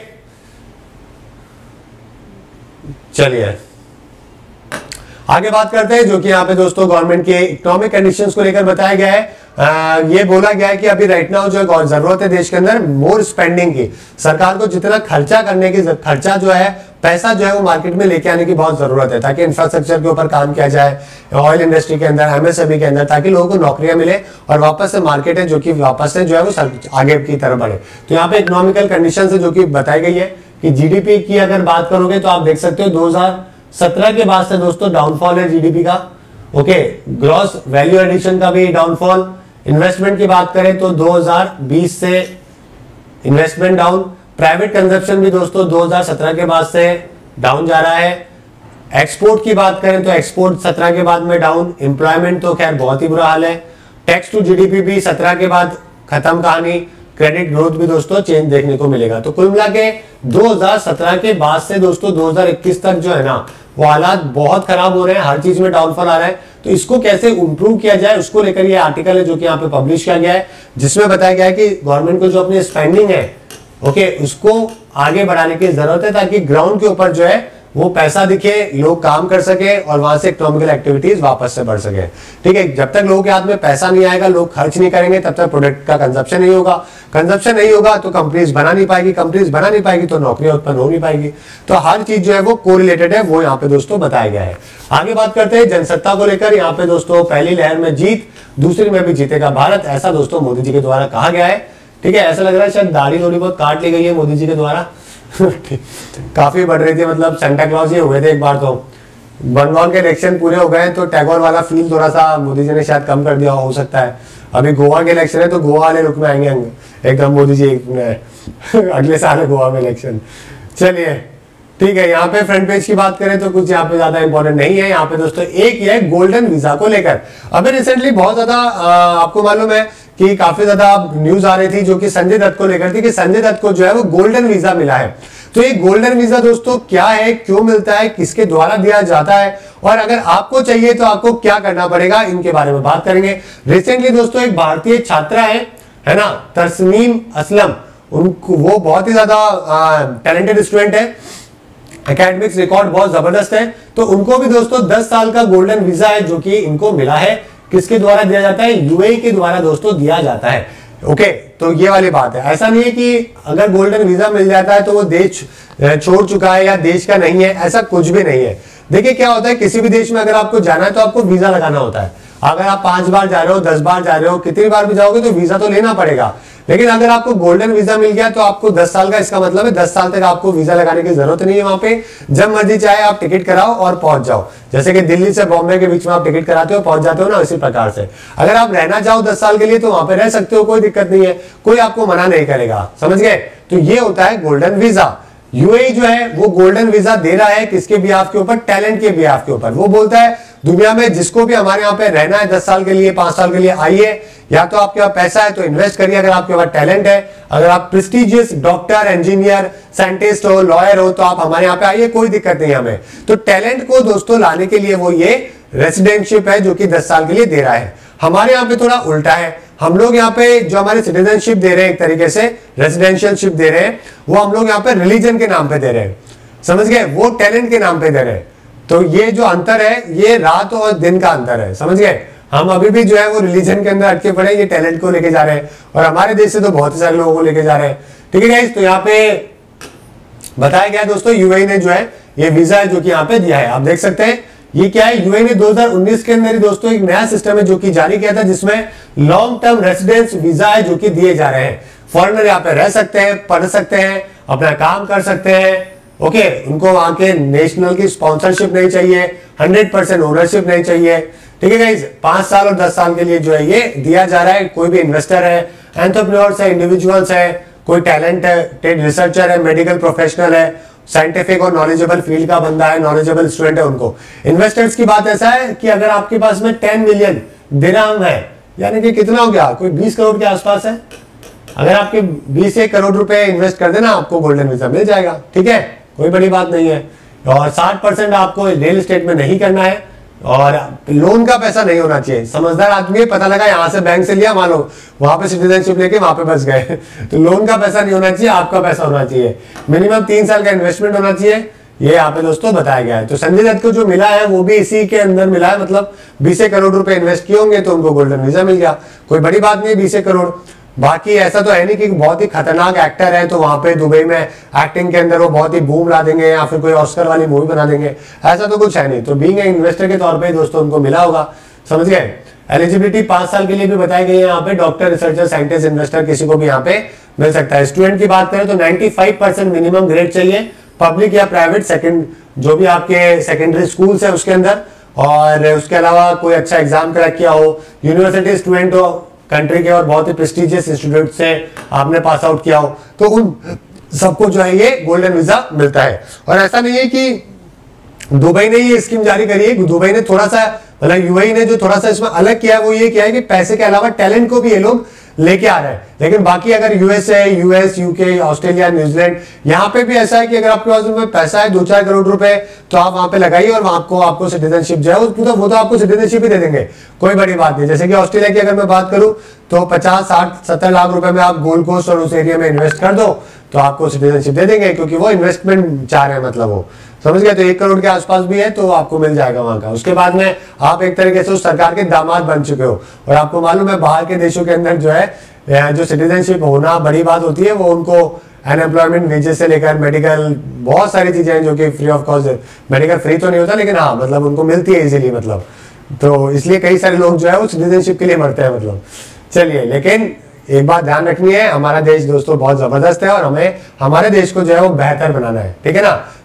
Speaker 1: चलिए आगे बात करते हैं जो कि यहाँ पे दोस्तों गवर्नमेंट के इकोनॉमिक कंडीशंस को लेकर बताया गया है। आ, ये बोला गया है कि अभी राइट नाउ जो जरूरत है देश के अंदर मोर स्पेंडिंग की, सरकार को जितना खर्चा करने की, खर्चा जो है पैसा जो है वो मार्केट में लेके आने की बहुत जरूरत है, ताकि इंफ्रास्ट्रक्चर के ऊपर काम किया जाए, ऑयल इंडस्ट्री के अंदर, एमएसएमई के अंदर, ताकि लोगों को नौकरियां मिले और वापस से मार्केट है जो कि वापस से जो है वो आगे की तरफ बढ़े। तो यहाँ पे इकोनॉमिकल कंडीशन है जो कि बताई गई है कि जीडीपी की अगर बात करोगे तो आप देख सकते हो दो हजार सत्रह के बाद से दोस्तों डाउनफॉल है जीडीपी का। ओके, ग्रॉस वैल्यू एडिशन का भी डाउनफॉल। इन्वेस्टमेंट की बात करें तो दो हज़ार बीस से इन्वेस्टमेंट डाउन। प्राइवेट कंजप्शन भी दोस्तों दो हज़ार सत्रह के बाद से डाउन जा रहा है। एक्सपोर्ट की बात करें तो एक्सपोर्ट सत्रह के बाद में डाउन। एम्प्लॉयमेंट तो खैर बहुत ही बुरा हाल है। टैक्स टू जीडीपी भी सत्रह के बाद खत्म कहानी। क्रेडिट ग्रोथ भी दोस्तों चेंज देखने को मिलेगा। तो कुल मिला के दो हज़ार सत्रह के बाद से दोस्तों दो हज़ार इक्कीस तक जो है ना वो हालात बहुत खराब हो रहे हैं, हर चीज में डाउनफॉल आ रहा है। तो इसको कैसे इंप्रूव किया जाए उसको लेकर ये आर्टिकल है जो कि यहाँ पे पब्लिश किया गया है, जिसमें बताया गया है कि गवर्नमेंट को जो अपनी स्पेंडिंग है ओके उसको आगे बढ़ाने की जरूरत है, ताकि ग्राउंड के ऊपर जो है वो पैसा दिखे, लोग काम कर सके और वहां से इकोनॉमिकल एक्टिविटीज वापस से बढ़ सके। ठीक है, जब तक लोगों के हाथ में पैसा नहीं आएगा, लोग खर्च नहीं करेंगे, तब तक प्रोडक्ट का कंजप्शन नहीं होगा। कंजप्शन नहीं होगा तो कंपनीज बना नहीं पाएगी, कंपनीज बना नहीं पाएगी तो नौकरियां उत्पन्न हो नहीं पाएगी। तो हर चीज जो है वो कोरिलेटेड है, वो यहाँ पे दोस्तों बताया गया है। आगे बात करते हैं जनसत्ता को लेकर। यहाँ पे दोस्तों पहली लहर में जीत, दूसरी में भी जीतेगा भारत, ऐसा दोस्तों मोदी जी के द्वारा कहा गया है। ठीक है, ऐसा लग रहा है शायद दाढ़ी थोड़ी बहुत काट ली गई है मोदी जी के द्वारा काफी बढ़ रही थी, मतलब सेंटा क्लॉज ये हुए थे एक बार तो बंगाल के इलेक्शन पूरे हो गए तो टैगोर वाला फील थोड़ा सा मोदी जी ने शायद कम कर दिया हो सकता है। अभी गोवा के इलेक्शन है तो गोवा वाले रुक में आएंगे एकदम मोदी जी अगले साल है गोवा में इलेक्शन। चलिए ठीक है, यहाँ पे फ्रंट पेज की बात करें तो कुछ यहाँ पे ज्यादा इंपॉर्टेंट नहीं है। यहाँ पे दोस्तों एक ही है गोल्डन वीजा को लेकर। अभी रिसेंटली बहुत ज्यादा आपको मालूम है कि काफी ज्यादा न्यूज आ रही थी जो कि संजय दत्त को लेकर थी कि संजय दत्त को जो है वो गोल्डन वीजा मिला है। तो ये गोल्डन वीजा दोस्तों क्या है, क्यों मिलता है, किसके द्वारा दिया जाता है, और अगर आपको चाहिए तो आपको क्या करना पड़ेगा, इनके बारे में बात करेंगे। रिसेंटली दोस्तों एक भारतीय छात्रा है है ना, तरसनीम असलम, उनको वो बहुत ही ज्यादा टैलेंटेड स्टूडेंट है, एकेडमिक्स रिकॉर्ड बहुत जबरदस्त है। तो उनको भी दोस्तों दस साल का गोल्डन वीजा है जो कि इनको मिला है। किसके द्वारा दिया जाता है, यूएई के द्वारा दोस्तों दिया जाता है। ओके, तो ये वाली बात है। ऐसा नहीं है कि अगर गोल्डन वीजा मिल जाता है तो वो देश छोड़ चुका है या देश का नहीं है, ऐसा कुछ भी नहीं है। देखिए क्या होता है, किसी भी देश में अगर आपको जाना है तो आपको वीजा लगाना होता है। अगर आप पांच बार जा रहे हो, दस बार जा रहे हो, कितनी बार भी जाओगे तो वीजा तो लेना पड़ेगा। लेकिन अगर आपको गोल्डन वीजा मिल गया तो आपको दस साल का, इसका मतलब है दस साल तक आपको वीजा लगाने की जरूरत नहीं है। वहां पे जब मर्जी चाहे आप टिकट कराओ और पहुंच जाओ। जैसे कि दिल्ली से बॉम्बे के बीच में आप टिकट कराते हो, पहुंच जाते हो ना, इसी प्रकार से अगर आप रहना चाहो दस साल के लिए तो वहां पे रह सकते हो, कोई दिक्कत नहीं है, कोई आपको मना नहीं करेगा। समझ गए? तो ये होता है गोल्डन वीजा। यूएई जो है वो गोल्डन वीजा दे रहा है किसके बिहाफ के ऊपर, टैलेंट के बिहाफ के ऊपर। वो बोलता है दुनिया में जिसको भी हमारे यहाँ पे रहना है दस साल के लिए, पांच साल के लिए आइए, या तो आपके पास पैसा है तो इन्वेस्ट करिए, अगर आपके पास टैलेंट है, अगर आप प्रेस्टिजियस डॉक्टर, इंजीनियर, साइंटिस्ट हो, लॉयर हो तो आप हमारे यहाँ पे आइए, कोई दिक्कत नहीं हमें। तो टैलेंट को दोस्तों लाने के लिए वो ये रेसिडेंटशिप है जो कि दस साल के लिए दे रहा है। हमारे यहाँ पे थोड़ा उल्टा है, हम लोग यहाँ पे जो हमारे सिटीजनशिप दे रहे हैं, एक तरीके से रेसिडेंशियलशिप दे रहे हैं, वो हम लोग यहाँ पे रिलीजन के नाम पे दे रहे हैं। समझ गए? वो टैलेंट के नाम पे दे रहे हैं। तो ये जो अंतर है ये रात और दिन का अंतर है। समझ गए? हम अभी भी जो है वो रिलीजन के अंदर अटके पड़े, ये टैलेंट को लेके जा रहे हैं, और हमारे देश से तो बहुत सारे लोगों को लेके जा रहे हैं। ठीक है गाइस, तो यहाँ पे बताया गया दोस्तों यूएई ने जो है ये वीजा है जो कि यहाँ पे दिया है। आप देख सकते हैं ये क्या है, यूएई ने दो हज़ार उन्नीस के अंदर दोस्तों एक नया सिस्टम है जो कि जारी किया था, जिसमें लॉन्ग टर्म रेसिडेंस वीजा है जो कि दिए जा रहे हैं। फॉरेनर यहाँ पे रह सकते हैं, पढ़ सकते हैं, अपना काम कर सकते हैं। ओके, उनको वहां के नेशनल की स्पॉन्सरशिप नहीं चाहिए, हंड्रेड परसेंट ओनरशिप नहीं चाहिए। ठीक है गाइस, पांच साल और दस साल के लिए जो है ये दिया जा रहा है। कोई भी इन्वेस्टर है, एंटरप्रेन्योर्स है, इंडिविजुअल्स है, कोई टैलेंटेड रिसर्चर है, मेडिकल प्रोफेशनल है, साइंटिफिक और नॉलेजेबल फील्ड का बंदा है, नॉलेजेबल स्टूडेंट है, उनको। इन्वेस्टर्स की बात ऐसा है कि अगर आपके पास में टेन मिलियन दिरहम है, यानी कि कितना हो गया, कोई बीस करोड़ के आसपास है, अगर आपके बीस एक करोड़ रुपए इन्वेस्ट कर देना आपको गोल्डन वीजा मिल जाएगा। ठीक है, कोई बड़ी बात नहीं है। और साठ परसेंट आपको रियल एस्टेट में नहीं करना है, और लोन का पैसा नहीं होना चाहिए। समझदार आदमी पता लगा यहां से बैंक से लिया, मान लो वहां पे सिटीजनशिप लेके वहां पे बस गए तो लोन का पैसा नहीं होना चाहिए, आपका पैसा होना चाहिए। मिनिमम तीन साल का इन्वेस्टमेंट होना चाहिए, ये यहाँ पे दोस्तों बताया गया है। तो संजय दत्त को जो मिला है वो भी इसी के अंदर मिला है, मतलब बीस करोड़ रुपए इन्वेस्ट किए होंगे तो उनको गोल्डन वीजा मिल गया। कोई बड़ी बात नहीं, बीस करोड़। बाकी ऐसा तो है नहीं कि बहुत ही खतरनाक एक्टर है तो वहां पे दुबई में एक्टिंग के अंदर वो बहुत ही बूम ला देंगे या फिर कोई ऑस्कर वाली मूवी बना देंगे, ऐसा तो कुछ है नहीं। तो बीइंग इन्वेस्टर के तौर पे दोस्तों उनको मिला होगा। समझ गए? एलिजिबिलिटी पांच साल के लिए भी बताई गई है यहाँ पे। डॉक्टर, रिसर्चर, साइंटिस्ट, इन्वेस्टर किसी को भी यहाँ पे मिल सकता है। स्टूडेंट की बात करें तो ninety five percent minimum grade चाहिए, पब्लिक या प्राइवेट, सेकेंड जो भी आपके सेकेंडरी स्कूल है उसके अंदर, और उसके अलावा कोई अच्छा एग्जाम क्रैक किया हो, यूनिवर्सिटी स्टूडेंट हो, कंट्री के और बहुत ही प्रेस्टिजियस इंस्टीट्यूट से आपने पास आउट किया हो, तो उन सबको जो है ये गोल्डन वीजा मिलता है। और ऐसा नहीं है कि दुबई ने ये स्कीम जारी करी है, दुबई ने थोड़ा सा, मतलब यूएई ने जो थोड़ा सा इसमें अलग किया है वो ये किया है कि पैसे के अलावा टैलेंट को भी ये लोग लेके आ रहे हैं। लेकिन बाकी अगर USA, US, UK, Australia, New Zealand, यहाँ पे भी ऐसा है कि अगर आपके पास में पैसा है दो चार करोड़ रुपए तो आप वहां पे लगाइए और वहां आपको आपको सिटीजनशिप जो है वो वो तो आपको सिटीजनशिप ही दे देंगे, कोई बड़ी बात नहीं। जैसे कि ऑस्ट्रेलिया की अगर मैं बात करूं तो पचास साठ सत्तर लाख रुपए में आप गोल्ड कोस्ट और उस एरिया में इन्वेस्ट कर दो तो आपको सिटीजनशिप दे देंगे, क्योंकि वो इन्वेस्टमेंट चाह रहे हैं, मतलब वो समझ गए। तो एक करोड़ के आसपास भी है तो आपको मिल जाएगा वहां का। उसके बाद में आप एक तरीके से उस सरकार के दामाद बन चुके हो। और आपको मालूम है बाहर के देशों के अंदर जो है जो सिटीजनशिप होना बड़ी बात होती है, वो उनको अनएम्प्लॉयमेंट वेजेस से लेकर मेडिकल बहुत सारी चीजें हैं जो कि free of cost. Medical free तो नहीं होता लेकिन हाँ मतलब उनको मिलती है इजीली, मतलब तो इसलिए कई सारे लोग जो है वो सिटीजनशिप के लिए मरते हैं, मतलब। चलिए, लेकिन एक बात ध्यान रखनी है, हमारा देश दोस्तों बहुत जबरदस्त है और हमें हमारे देश को जो है वो बेहतर बनाना है, ठीक है ना।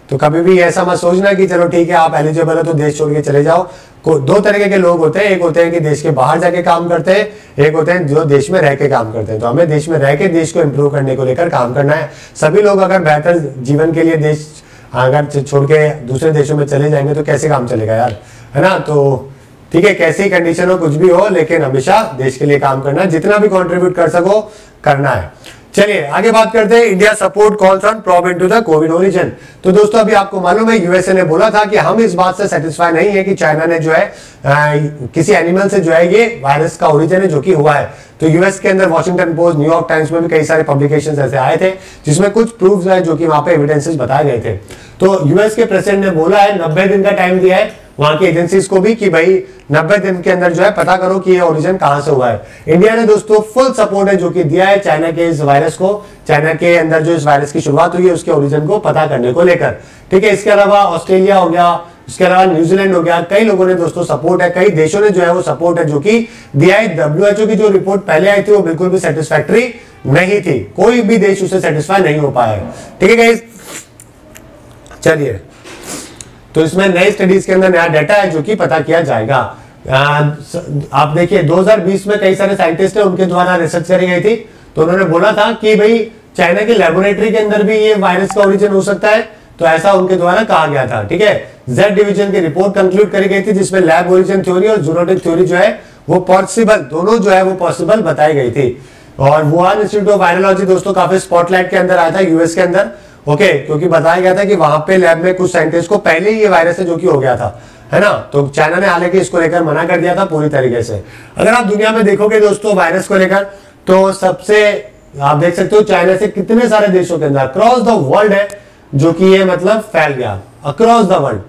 Speaker 1: तो कभी भी ऐसा मत सोचना कि चलो ठीक है आप एलिजिबल हो तो देश छोड़ के चले जाओ। को दो तरीके के लोग होते हैं, एक होते हैं कि देश के बाहर जाके काम करते हैं, एक होते हैं जो देश में रह के काम करते हैं। तो हमें देश में रह के देश को इंप्रूव करने को लेकर काम करना है। सभी लोग अगर बेहतर जीवन के लिए देश अगर छोड़ के दूसरे देशों में चले जाएंगे तो कैसे काम चलेगा यार, है ना। तो ठीक है, कैसी कंडीशन हो कुछ भी हो, लेकिन हमेशा देश के लिए काम करना है, जितना भी कंट्रीब्यूट कर सको करना है। चलिए आगे बात करते हैं। India support calls on probe into the COVID origin. तो दोस्तों अभी आपको मालूम है यूएसए ने बोला था कि हम इस बात से सेटिस्फाई नहीं है कि चाइना ने जो है आ, किसी एनिमल से जो है ये वायरस का ओरिजिन है जो कि हुआ है। तो यूएस के अंदर वॉशिंगटन पोस्ट, न्यूयॉर्क टाइम्स में भी कई सारे पब्लिकेशंस ऐसे आए थे जिसमें कुछ प्रूफ्स है जो कि वहां पे एविडेंसेस बताए गए थे। तो यूएस के प्रेसिडेंट ने बोला है, नब्बे दिन का टाइम दिया है वहां की एजेंसीज को भी कि भाई नब्बे दिन के अंदर जो है पता करो कि ये ओरिजिन कहां से हुआ है। इंडिया ने दोस्तों फुल सपोर्ट है जो कि दिया है चाइना के इस वायरस को, चाइना के अंदर जो इस वायरस की शुरुआत हुई है उसके ओरिजिन को पता करने को लेकर। ठीक है, इसके अलावा ऑस्ट्रेलिया हो गया, इसके अलावा न्यूजीलैंड हो गया, कई लोगों ने दोस्तों सपोर्ट है, कई देशों ने जो है वो सपोर्ट है जो कि दिया है। डब्ल्यूएचओ की जो रिपोर्ट पहले आई थी वो बिल्कुल भी सेटिस्फैक्टरी नहीं थी, कोई भी देश उससे सेटिस्फाई नहीं हो पाया है। ठीक है गाइस, चलिए तो इसमें नई स्टडीज के अंदर नया डाटा है जो कि पता किया जाएगा। आ, आप देखिए दो हज़ार बीस में कई सारे साइंटिस्ट है उनके द्वारा रिसर्च करी गई थी। तो उन्होंने बोला था कि भाई चाइना की लेबोरेटरी के अंदर भी ये वायरस का ओरिजिन हो सकता है, तो ऐसा उनके द्वारा कहा गया था। ठीक है, जेड डिवीजन की रिपोर्ट कंक्लूड करी गई थी जिसमें लैब ओरिजिन थ्योरी और जूनोटिक थ्योरी जो है वो पॉसिबल, दोनों जो है वो पॉसिबल बताई गई थी। और वुहान इंस्टीट्यूट ऑफ वायरोलॉजी दोस्तों काफी स्पॉटलाइट के अंदर आया था यूएस के अंदर। ओके okay, क्योंकि बताया गया था कि वहां पे लैब में कुछ साइंटिस्ट को पहले ही ये वायरस है जो कि हो गया था, है ना। तो चाइना ने हालांकि इसको लेकर मना कर दिया था पूरी तरीके से। अगर आप दुनिया में देखोगे दोस्तों वायरस को लेकर तो सबसे आप देख सकते हो चाइना से कितने सारे देशों के अंदर अक्रॉस द वर्ल्ड है जो कि ये मतलब फैल गया अक्रॉस द वर्ल्ड।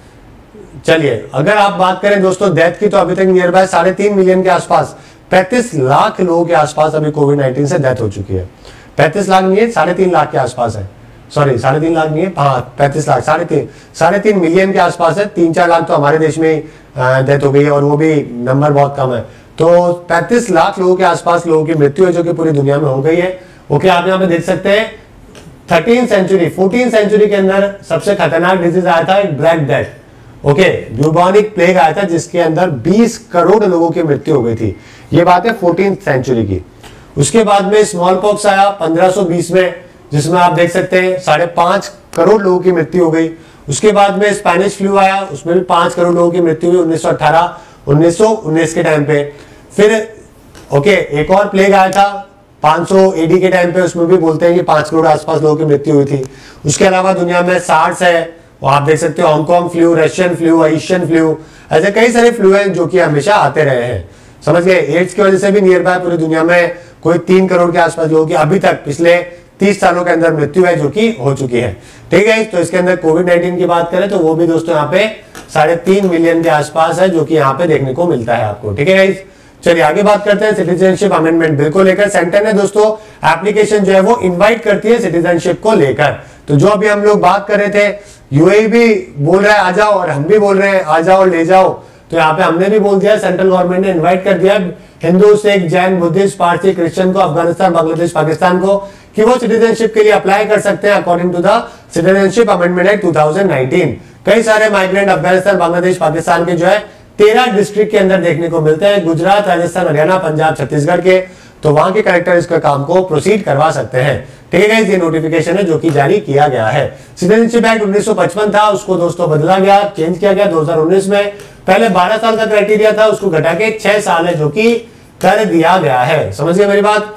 Speaker 1: चलिए अगर आप बात करें दोस्तों डेथ की तो अभी तक नियर बाय साढ़े तीन मिलियन के आसपास पैंतीस लाख लोगों के आसपास अभी कोविड नाइन्टीन से डेथ हो चुकी है। पैंतीस लाख नहीं है, साढ़े तीन लाख के आसपास है, सॉरी साढ़े तीन लाख नहीं है, हाँ पैंतीस लाख, साढ़े तीन साढ़े तीन मिलियन के आसपास है। तीन चार लाख तो हमारे देश में डेथ हो गई है और वो भी नंबर बहुत कम है। तो पैंतीस लाख लोगों के आसपास लोगों की मृत्यु है जो कि पूरी दुनिया में हो गई है। ओके, आप यहाँ पे देख सकते हैं थर्टीन सेंचुरी फोर्टीन सेंचुरी के अंदर सबसे खतरनाक डिजीज आया था black death. Okay, bubonic plague आया था जिसके अंदर बीस करोड़ लोगों की मृत्यु हो गई थी। ये बात है फोर्टीन सेंचुरी की। उसके बाद में स्मॉल पॉक्स आया पंद्रह सौ बीस में जिसमें आप देख सकते हैं साढ़े पांच करोड़ लोगों की मृत्यु हो गई। उसके बाद में स्पेनिश फ्लू आया, उसमें भी पांच करोड़ लोगों की मृत्यु हुई उन्नीस सौ अठारह उन्नीस सौ उन्नीस के टाइम पे। फिर ओके एक और प्लेग आया था पाँच सौ एडी के टाइम पे, उसमें भी बोलते हैं कि पांच करोड़ आसपास लोगों की मृत्यु हुई थी। उसके अलावा दुनिया में सार्स है, आप देख सकते हो Hong Kong flu, Russian flu, Asian flu, ऐसे कई सारे फ्लू हैं जो कि हमेशा आते रहे हैं। समझ गए, एड्स की वजह से भी नियर बाय पूरी दुनिया में कोई तीन करोड़ के आसपास लोगों की अभी तक पिछले तीस सालों के अंदर मृत्यु है जो कि हो चुकी है। ठीक है, तो इसके अंदर कोविड नाइन्टीन की बात करें तो वो भी दोस्तों यहाँ पे साढ़े तीन मिलियन के आसपास है जो कि यहाँ पे देखने को मिलता है आपको। ठीक है गाइस, चलिए आगे बात करते हैं सिटीजनशिप अमेंडमेंट बिल को लेकर। सेंटर ने दोस्तों एप्लीकेशन जो है वो इनवाइट करती है सिटीजनशिप को लेकर। तो जो अभी हम लोग बात कर रहे थे, यूएई भी बोल रहा है आ जाओ और हम भी बोल रहे हैं आ जाओ ले जाओ, तो यहाँ पे हमने भी बोल दिया, सेंट्रल गवर्नमेंट ने इनवाइट कर दिया हिंदू, सिख, जैन, बुद्धिस्ट, पारसी, क्रिश्चियन को, अफगानिस्तान, बांग्लादेश, पाकिस्तान को कि वो सिटीजनशिप के लिए अप्लाई कर सकते हैं according to the citizenship amendment act दो हज़ार उन्नीस। कई सारे माइग्रेंट अफगानिस्तान, बांग्लादेश, पाकिस्तान के जो है तेरह डिस्ट्रिक्ट के अंदर देखने को मिलते हैं, गुजरात, राजस्थान, हरियाणा, पंजाब, छत्तीसगढ़ के। तो वहां के कलेक्टर इसका काम को प्रोसीड करवा सकते हैं। ठीक है, ये नोटिफिकेशन है जो कि जारी किया गया है। सिटीजनशिप एक्ट उन्नीस सौ पचपन था, उसको दोस्तों बदला गया, चेंज किया गया दो हज़ार उन्नीस में। पहले बारह साल का क्राइटेरिया था, उसको घटा के छह साल है जो कि कर दिया गया है। समझ गए मेरी बात?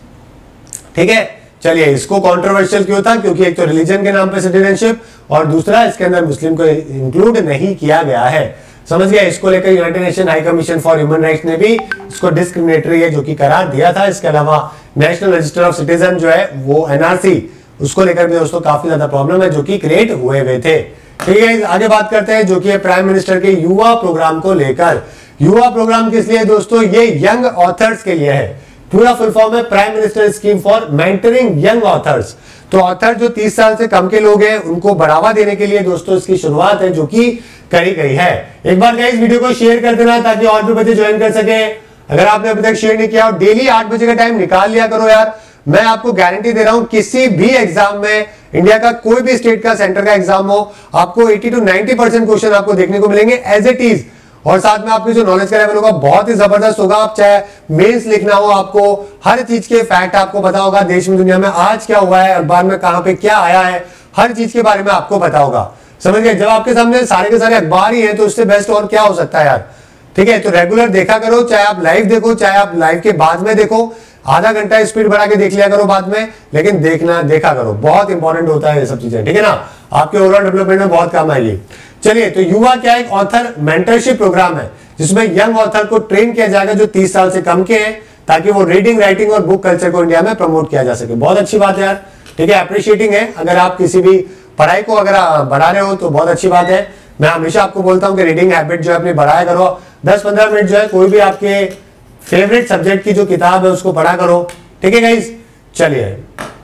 Speaker 1: ठीक है, चलिए इसको कंट्रोवर्शियल क्यों था? क्योंकि एक तो रिलीजन के नाम पे सिटीजनशिप और दूसरा इसके अंदर मुस्लिम को इंक्लूड नहीं किया गया है। समझ गया? इसको लेकर United Nation High Commission for Human Rights ने भी इसको डिस्क्रिमिनेटरी है जो कि करार दिया था। इसके अलावा नेशनल रजिस्टर ऑफ सिटीजन जो है वो एनआरसी, उसको लेकर भी दोस्तों काफी ज्यादा प्रॉब्लम है जो कि क्रिएट हुए हुए थे। ठीक है, आगे बात करते हैं जो कि प्राइम मिनिस्टर के युवा प्रोग्राम को लेकर। युवा प्रोग्राम किस लिए दोस्तों? ये यंग ऑथर्स के लिए है। पूरा फुल फॉर्म है prime minister scheme for mentoring young authors. तो ऑथर जो तीस साल से कम के लोग हैं उनको बढ़ावा देने के लिए दोस्तों इसकी शुरुआत है जो कि करी गई है। एक बार गाइस वीडियो को शेयर कर देना ताकि और भी बच्चे ज्वाइन कर सके। अगर आपने अभी तक शेयर नहीं किया और डेली आठ बजे का टाइम निकाल लिया करो यार, मैं आपको गारंटी दे रहा हूं किसी भी एग्जाम में इंडिया का कोई भी स्टेट का सेंटर का एग्जाम हो, आपको अस्सी टू नब्बे परसेंट क्वेश्चन आपको देखने को मिलेंगे एज इट इज। और साथ में आपकी जो नॉलेज का लेवल होगा बहुत ही जबरदस्त होगा। आप चाहे मेंस लिखना हो, आपको हर चीज के फैक्ट आपको पता होगा, देश में दुनिया में आज क्या हुआ है, अखबार में कहां पे क्या आया है, हर चीज के बारे में आपको पता होगा। समझ गए? जब आपके सामने सारे के सारे अखबार ही है तो उससे बेस्ट और क्या हो सकता है यार। ठीक है, तो रेगुलर देखा करो, चाहे आप लाइव देखो चाहे आप लाइव के बाद में देखो, आधा घंटा स्पीड बढ़ा के देख लिया करो बाद में, लेकिन देखना देखा करो, बहुत इंपॉर्टेंट होता है ये सब चीजें। ठीक है ना, आपके ओवरऑल डेवलपमेंट में बहुत काम आएगी। चलिए, तो युवा क्या एक ऑथर मेंटरशिप प्रोग्राम है जिसमें यंग ऑथर को ट्रेन किया जाएगा जो तीस साल से कम के हैं, ताकि वो रीडिंग राइटिंग और बुक कल्चर को इंडिया में प्रमोट किया जा सके। बहुत अच्छी बात है यार। ठीक है, अप्रिशिएटिंग है। अगर आप किसी भी पढ़ाई को अगर बढ़ा रहे हो तो बहुत अच्छी बात है। मैं हमेशा आपको बोलता हूं कि रीडिंग हैबिट जो है अपनी बढ़ाया करो। दस पंद्रह मिनट जो है कोई भी आपके फेवरेट सब्जेक्ट की जो किताब है उसको पढ़ा करो। ठीक है गाइस, चलिए,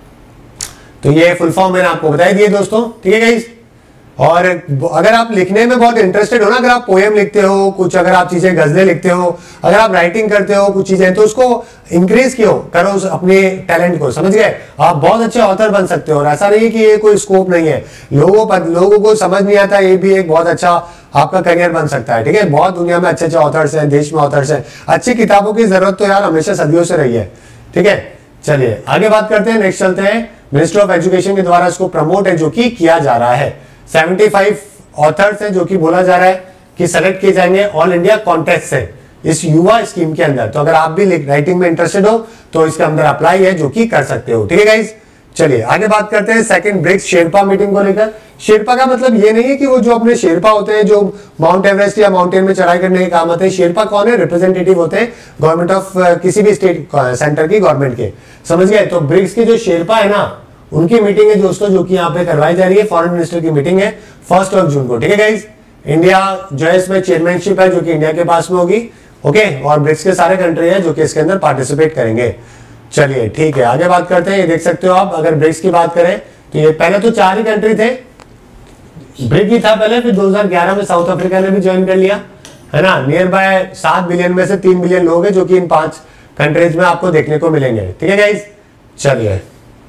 Speaker 1: तो ये फुल फॉर्म मैंने आपको बताई दिए दोस्तों। ठीक है गाइस, और अगर आप लिखने में बहुत इंटरेस्टेड हो ना, अगर आप पोएम लिखते हो, कुछ अगर आप चीजें गजलें लिखते हो, अगर आप राइटिंग करते हो कुछ चीजें, तो उसको इंक्रीज कियो करो उस अपने टैलेंट को। समझ गए? आप बहुत अच्छे ऑथर बन सकते हो और ऐसा नहीं है कि ये कोई स्कोप नहीं है। लोगों पर लोगों को समझ नहीं आता, ये भी एक बहुत अच्छा आपका करियर बन सकता है। ठीक है, बहुत दुनिया में अच्छे अच्छे ऑथर्स हैं, देश में ऑथर्स हैं। अच्छी किताबों की जरूरत तो यार हमेशा सदियों से रही है। ठीक है, चलिए आगे बात करते हैं। नेक्स्ट चलते हैं। मिनिस्ट्री ऑफ एजुकेशन के द्वारा इसको प्रमोट है जो कि किया जा रहा है। पचहत्तर ऑथर्स हैं जो कि बोला जा रहा है कि सेलेक्ट किए जाएंगे ऑल इंडिया कॉन्टेस्ट से इस युवा स्कीम के अंदर। तो अगर आप भी राइटिंग में इंटरेस्टेड हो तो इसके अंदर अप्लाई है जो कि कर सकते हो। ठीक है गाइस, चलिए आगे बात करते हैं सेकंड ब्रिक्स शेरपा मीटिंग को लेकर। शेरपा का मतलब ये नहीं है कि वो जो अपने शेरपा होते हैं जो माउंट एवरेस्ट या माउंटेन में चढ़ाई करने के काम आते हैं। शेरपा कौन है? रिप्रेजेंटेटिव होते हैं गवर्नमेंट ऑफ किसी भी स्टेट सेंटर की गवर्नमेंट के। समझ गए? तो ब्रिक्स के जो शेरपा है ना, उनकी मीटिंग है दोस्तों जो कि यहाँ पे करवाई जा रही है। फॉरेन मिनिस्टर की मीटिंग है फर्स्ट ऑफ जून को। ठीक है गाइस, इंडिया जो है इसमें चेयरमैनशिप है जो कि इंडिया के पास में होगी। ओके, और ब्रिक्स के सारे कंट्री है जो कि इसके अंदर पार्टिसिपेट करेंगे। चलिए ठीक है, आगे बात करते हैं। ये देख सकते हो आप, अगर ब्रिक्स की बात करें तो ये पहले तो चार ही कंट्री थे, ब्रिक ही था पहले, फिर दो हज़ार ग्यारह में साउथ अफ्रीका ने भी ज्वाइन कर लिया, है ना। नियर बाय सात बिलियन में से तीन बिलियन लोग हैं जो कि इन पांच कंट्रीज में आपको देखने को मिलेंगे। ठीक है गाइस, चलिए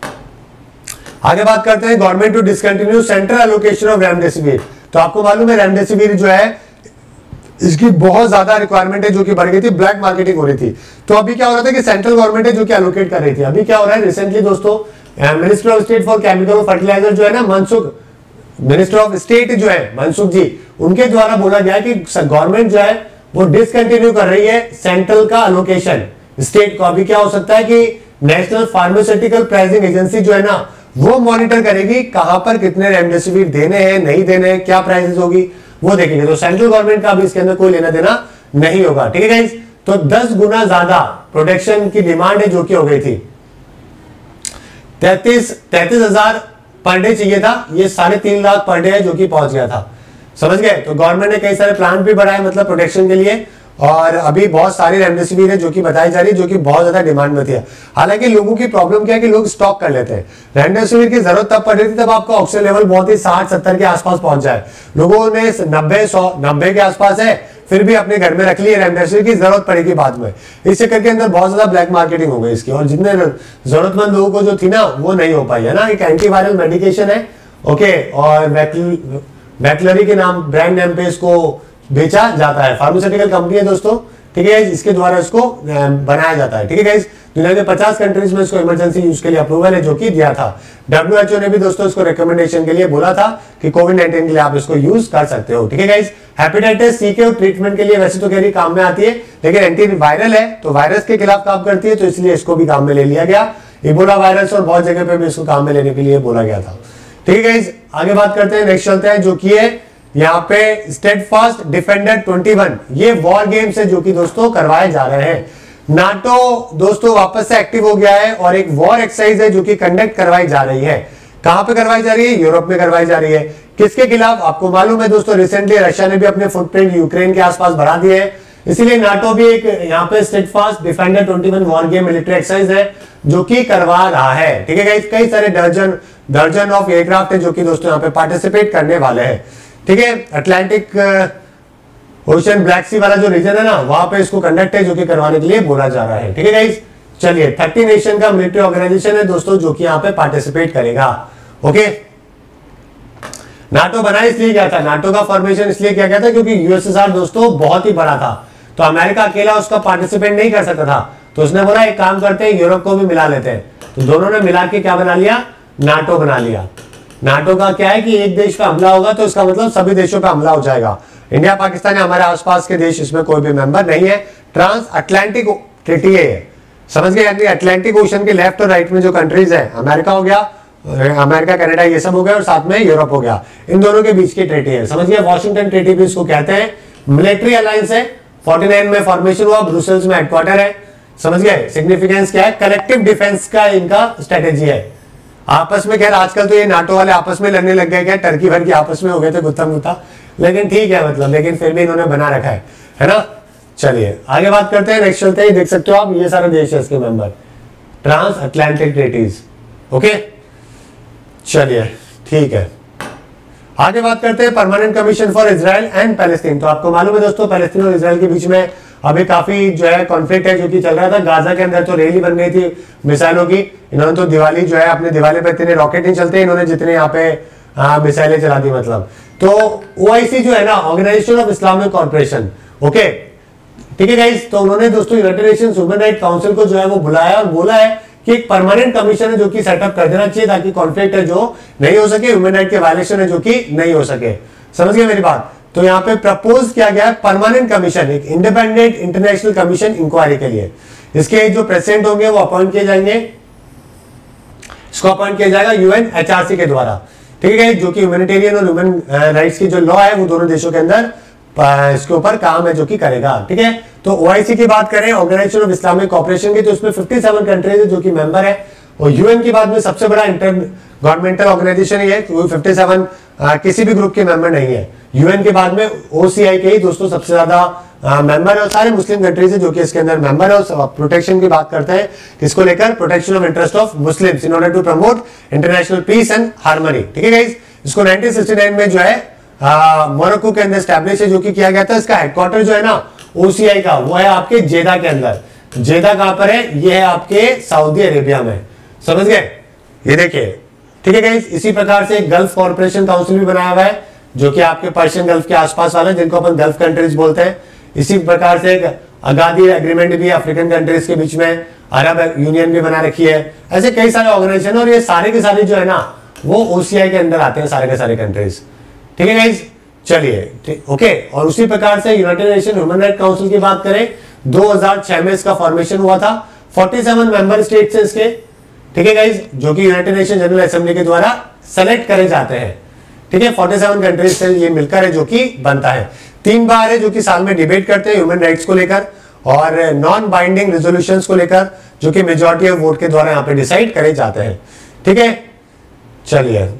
Speaker 1: आगे बात करते हैं। Government to discontinue central allocation of remdesivir. तो आपको मालूम है रेमडेसिविर जो है इसकी बहुत ज्यादा रिक्वायरमेंट है जो कि बढ़ गई थी, ब्लैक मार्केटिंग हो रही थी। तो अभी क्या हो रहा था कि सेंट्रल गवर्नमेंट है जो कि एलोकेट कर रही थी। अभी क्या हो रहा है रिसेंटली दोस्तों, minister of state for chemical fertilizer जो है ना मनसुख, मिनिस्टर ऑफ स्टेट जो है मनसुख जी, उनके द्वारा बोला गया कि गवर्नमेंट जो है वो डिसकंटिन्यू कर रही है सेंट्रल का एलोकेशन स्टेट को। अभी क्या हो सकता है कि नेशनल फार्मास्यूटिकल प्राइसिंग एजेंसी जो है ना वो मॉनिटर करेगी कहां पर कितने रेमडेसिविर देने हैं, नहीं देने हैं, क्या प्राइसेस होगी वो देखेंगे। तो सेंट्रल गवर्नमेंट का भी इसके अंदर कोई लेना देना नहीं होगा। ठीक है गाइस, तो दस गुना ज्यादा प्रोडक्शन की डिमांड है जो कि हो गई थी। तैतीस तैतीस हजार पर डे चाहिए था, ये साढ़े तीन लाख पर डे है जो कि पहुंच गया था। समझ गए? तो गवर्नमेंट ने कई सारे प्लांट भी बढ़ाए मतलब प्रोटेक्शन के लिए, और अभी बहुत सारी रेमडेसिविर है जो कि बताई जा रही है जो कि बहुत ज्यादा डिमांड में थी। हालांकि लोगों की प्रॉब्लम क्या है कि लोग स्टॉक कर लेते हैं। रेमडेसिविर की जरूरत तब पड़ रही थी तब आपका ऑक्सीजन लेवल बहुत ही साठ सत्तर के आसपास पहुंच जाए। लोगों ने नब्बे सौ नब्बे के आसपास है फिर भी अपने घर में रख लिए, रेमडेसिविर की जरूरत पड़ेगी बाद में। इस चक्कर के अंदर बहुत ज्यादा ब्लैक मार्केटिंग हो गई इसकी, और जितने जरूरतमंद लोगों को जो थी ना वो नहीं हो पाई, है ना। एक एंटीवायरल मेडिकेशन है, ओके, और वैक्लरी के नाम ब्रांड नेम पे इसको बेचा जाता है। फार्मास्यूटिकल कंपनी है दोस्तों। ठीक है, इसके द्वारा इसको बनाया जाता है। ठीक है गाइस, दुनिया के पचास कंट्रीज में इसको इमरजेंसी यूज के लिए अप्रूवल है जो कि दिया था। डब्ल्यू एच ओ ने भी दोस्तों इसको रिकमेंडेशन के लिए बोला था कि कोविड नाइनटीन के लिए आप इसको यूज कर सकते हो। ठीक है गाइस, हेपेटाइटिस सी के ट्रीटमेंट के लिए वैसे तो कह रही काम में आती है, लेकिन एंटी वायरल है तो वायरस के खिलाफ काम करती है, तो इसलिए इसको भी काम में ले लिया गया। इबोला वायरस और बहुत जगह पे भी इसको काम में लेने के लिए बोला गया था। ठीक है गाइस, आगे बात करते हैं। नेक्स्ट चलते हैं जो कि है यहाँ पे स्टेडफास्ट डिफेंडर इक्कीस, ये वॉर गेम्स है जो कि दोस्तों करवाए जा रहे हैं। नाटो दोस्तों वापस से एक्टिव हो गया है और एक वॉर एक्सरसाइज है जो कि कंडक्ट करवाई जा रही है। कहां पे करवाई जा रही है? यूरोप में करवाई जा रही है। किसके खिलाफ? आपको मालूम है दोस्तों, रिसेंटली रशिया ने भी अपने फुटप्रिंट यूक्रेन के आसपास बढ़ा दिए हैं, इसीलिए नाटो भी एक यहाँ पे स्टेडफास्ट डिफेंडर इक्कीस वॉर गेम मिलिट्री एक्सरसाइज है जो कि करवा रहा है। ठीक है गाइस, कई सारे दर्जन दर्जन ऑफ एयरक्राफ्ट है जो कि दोस्तों यहाँ पे पार्टिसिपेट करने वाले हैं। ठीक है, अटलांटिक ओशन ब्लैक सी वाला जो रीजन है ना वहां पे इसको कंडक्ट है जो कि करवाने के लिए बोला जा रहा है। ठीक है गाइस, चलिए थर्टी नेशन का मिलिट्री ऑर्गेनाइजेशन है दोस्तों जो कि यहाँ पे पार्टिसिपेट करेगा। ओके, नाटो बना इसलिए क्या था, नाटो का फॉर्मेशन इसलिए किया गया था क्योंकि यूएसएसआर दोस्तों बहुत ही बड़ा था, तो अमेरिका अकेला उसका पार्टिसिपेट नहीं कर सकता था, तो उसने बोला एक काम करते हैं यूरोप को भी मिला लेते हैं, तो दोनों ने मिला के क्या बना लिया, नाटो बना लिया। नाटो का क्या है कि एक देश पे हमला होगा तो इसका मतलब सभी देशों पे हमला हो जाएगा। इंडिया पाकिस्तान है, हमारे आसपास के देश इसमें कोई भी मेंबर नहीं है। ट्रांस अटलांटिक ट्रीटी है, समझ गए, यानी अटलांटिक ओशन के लेफ्ट और राइट में जो कंट्रीज है, अमेरिका हो गया, अमेरिका कनाडा ये सब हो गया और साथ में यूरोप हो गया, इन दोनों के बीच की ट्रीटी है, समझ गए। वॉशिंगटन ट्रीटी भी इसको कहते हैं। मिलिट्री अलायंस है, उनचास में फॉर्मेशन हुआ, ब्रुसेल्स में हेडक्वार्टर है, समझ गए। सिग्निफिकेंस क्या है, कलेक्टिव डिफेंस का इनका स्ट्रेटेजी है। आपस में खैर आजकल तो ये नाटो वाले आपस में लड़ने लग गए, क्या टर्की भर की आपस में हो गए थे गुत्था गुत्था, लेकिन ठीक है मतलब, लेकिन फिर भी इन्होंने बना रखा है, है ना। चलिए आगे बात करते हैं, नेक्स्ट चलते हैं। देख सकते हो आप ये सारे देश है इसके member, trans Atlantic treaties. Okay चलिए ठीक है, आगे बात करते हैं permanent commission for Israel and Palestine. तो आपको मालूम है दोस्तों पैलेस्टीन और इजराइल के बीच में अभी काफी जो है कॉन्फ्लिक्ट है जो कि चल रहा था। गाजा के अंदर तो रैली बन गई थी मिसाइलों की, इन्होंने तो दिवाली जो है अपने दिवाली पे इतने रॉकेट नहीं चलते इन्होंने जितने यहाँ पे मिसाइलें चला दी मतलब। तो ओआईसी जो है ना, organization of Islamic corporation, okay ठीक है गाइस, तो उन्होंने दोस्तों United Nations human right council को जो है वो बुलाया और बोला है कि एक परमानेंट कमीशन है जो कि सेटअप कर देना चाहिए ताकि कॉन्फ्लिक्ट है जो नहीं हो सके, ह्यूमन राइट के वायलेशन है जो कि नहीं हो सके। समझ गए मेरी बात। तो यहाँ पे प्रपोज किया गया है परमानेंट कमीशन, एक इंडिपेंडेंट इंटरनेशनल कमीशन इंक्वायरी के लिए। इसके जो प्रेसिडेंट होंगे वो अपॉइंट किए जाएंगे, इसको अपॉइंट किया जाएगा यूएन एचआरसी के द्वारा, ठीक है, जो कि ह्यूमैनिटेरियन और ह्यूमन राइट्स की जो लॉ है वो दोनों देशों के अंदर इसके ऊपर काम है जो कि करेगा, ठीक है। तो ओआईसी की बात करें, ऑर्गेनाइजेशन ऑफ इस्लामिक कॉर्पोरेशन की, तो उसमें सत्तावन कंट्रीज है जो कि मेंबर है, और यूएन की बात में सबसे बड़ा इंटर गवर्नमेंटल ऑर्गेनाइजेशन ही है, सत्तावन किसी भी ग्रुप के मेंबर नहीं है। यूएन के बाद में ओसीआई के ही दोस्तों सबसे ज्यादा मेंबर है, और सारे मुस्लिम कंट्रीज है जो कि इसके अंदर मेंबर है। और प्रोटेक्शन की बात करते हैं किसको लेकर, protection of interest of Muslims in order to promote international peace and harmony, ठीक है गाइस। इसको नाइनटीन सिक्सटी नाइन में जो है मोरक्को के अंदर स्टैब्लिश है जो कि किया गया था। इसका हेडक्वार्टर जो है ना ओसीआई का वो है आपके जेदा के अंदर। जेदा कहां पर है, ये है आपके सऊदी अरेबिया में, समझ गए, ये देखिए, ठीक है गाइस। इसी प्रकार से गल्फ कॉर्पोरेशन काउंसिल भी बनाया हुआ है जो कि आपके पर्शियन गल्फ के आसपास वाले जिनको अपन गल्फ कंट्रीज बोलते हैं। इसी प्रकार से अगादी एग्रीमेंट भी अफ्रीकन कंट्रीज के बीच में, अरब यूनियन भी बना रखी है, ऐसे कई सारे ऑर्गेनाइजेशन, और ये सारे के सारे जो है ना वो ओसीआई के अंदर आते हैं सारे के सारे कंट्रीज, ठीक है गाइस। चलिए ओके, और उसी प्रकार से United Nation human right council की बात करें, दो हज़ार छह में इसका फॉर्मेशन हुआ था। सैंतालीस मेंबर स्टेट्स हैं इसके, ठीक है गाइस, जो कि यूनाइटेड नेशन जनरल असेंबली के द्वारा सेलेक्ट करे जाते हैं, ठीक है। सैंतालीस कंट्रीज से ये मिलकर है जो कि बनता है। तीन बार है जो कि साल में डिबेट करते हैं ह्यूमन राइट्स को लेकर और नॉन बाइंडिंग रेजोल्यूशंस को लेकर, जो कि मेजॉरिटी ऑफ वोट के द्वारा यहाँ पे डिसाइड करे जाते हैं, ठीक है। चलिए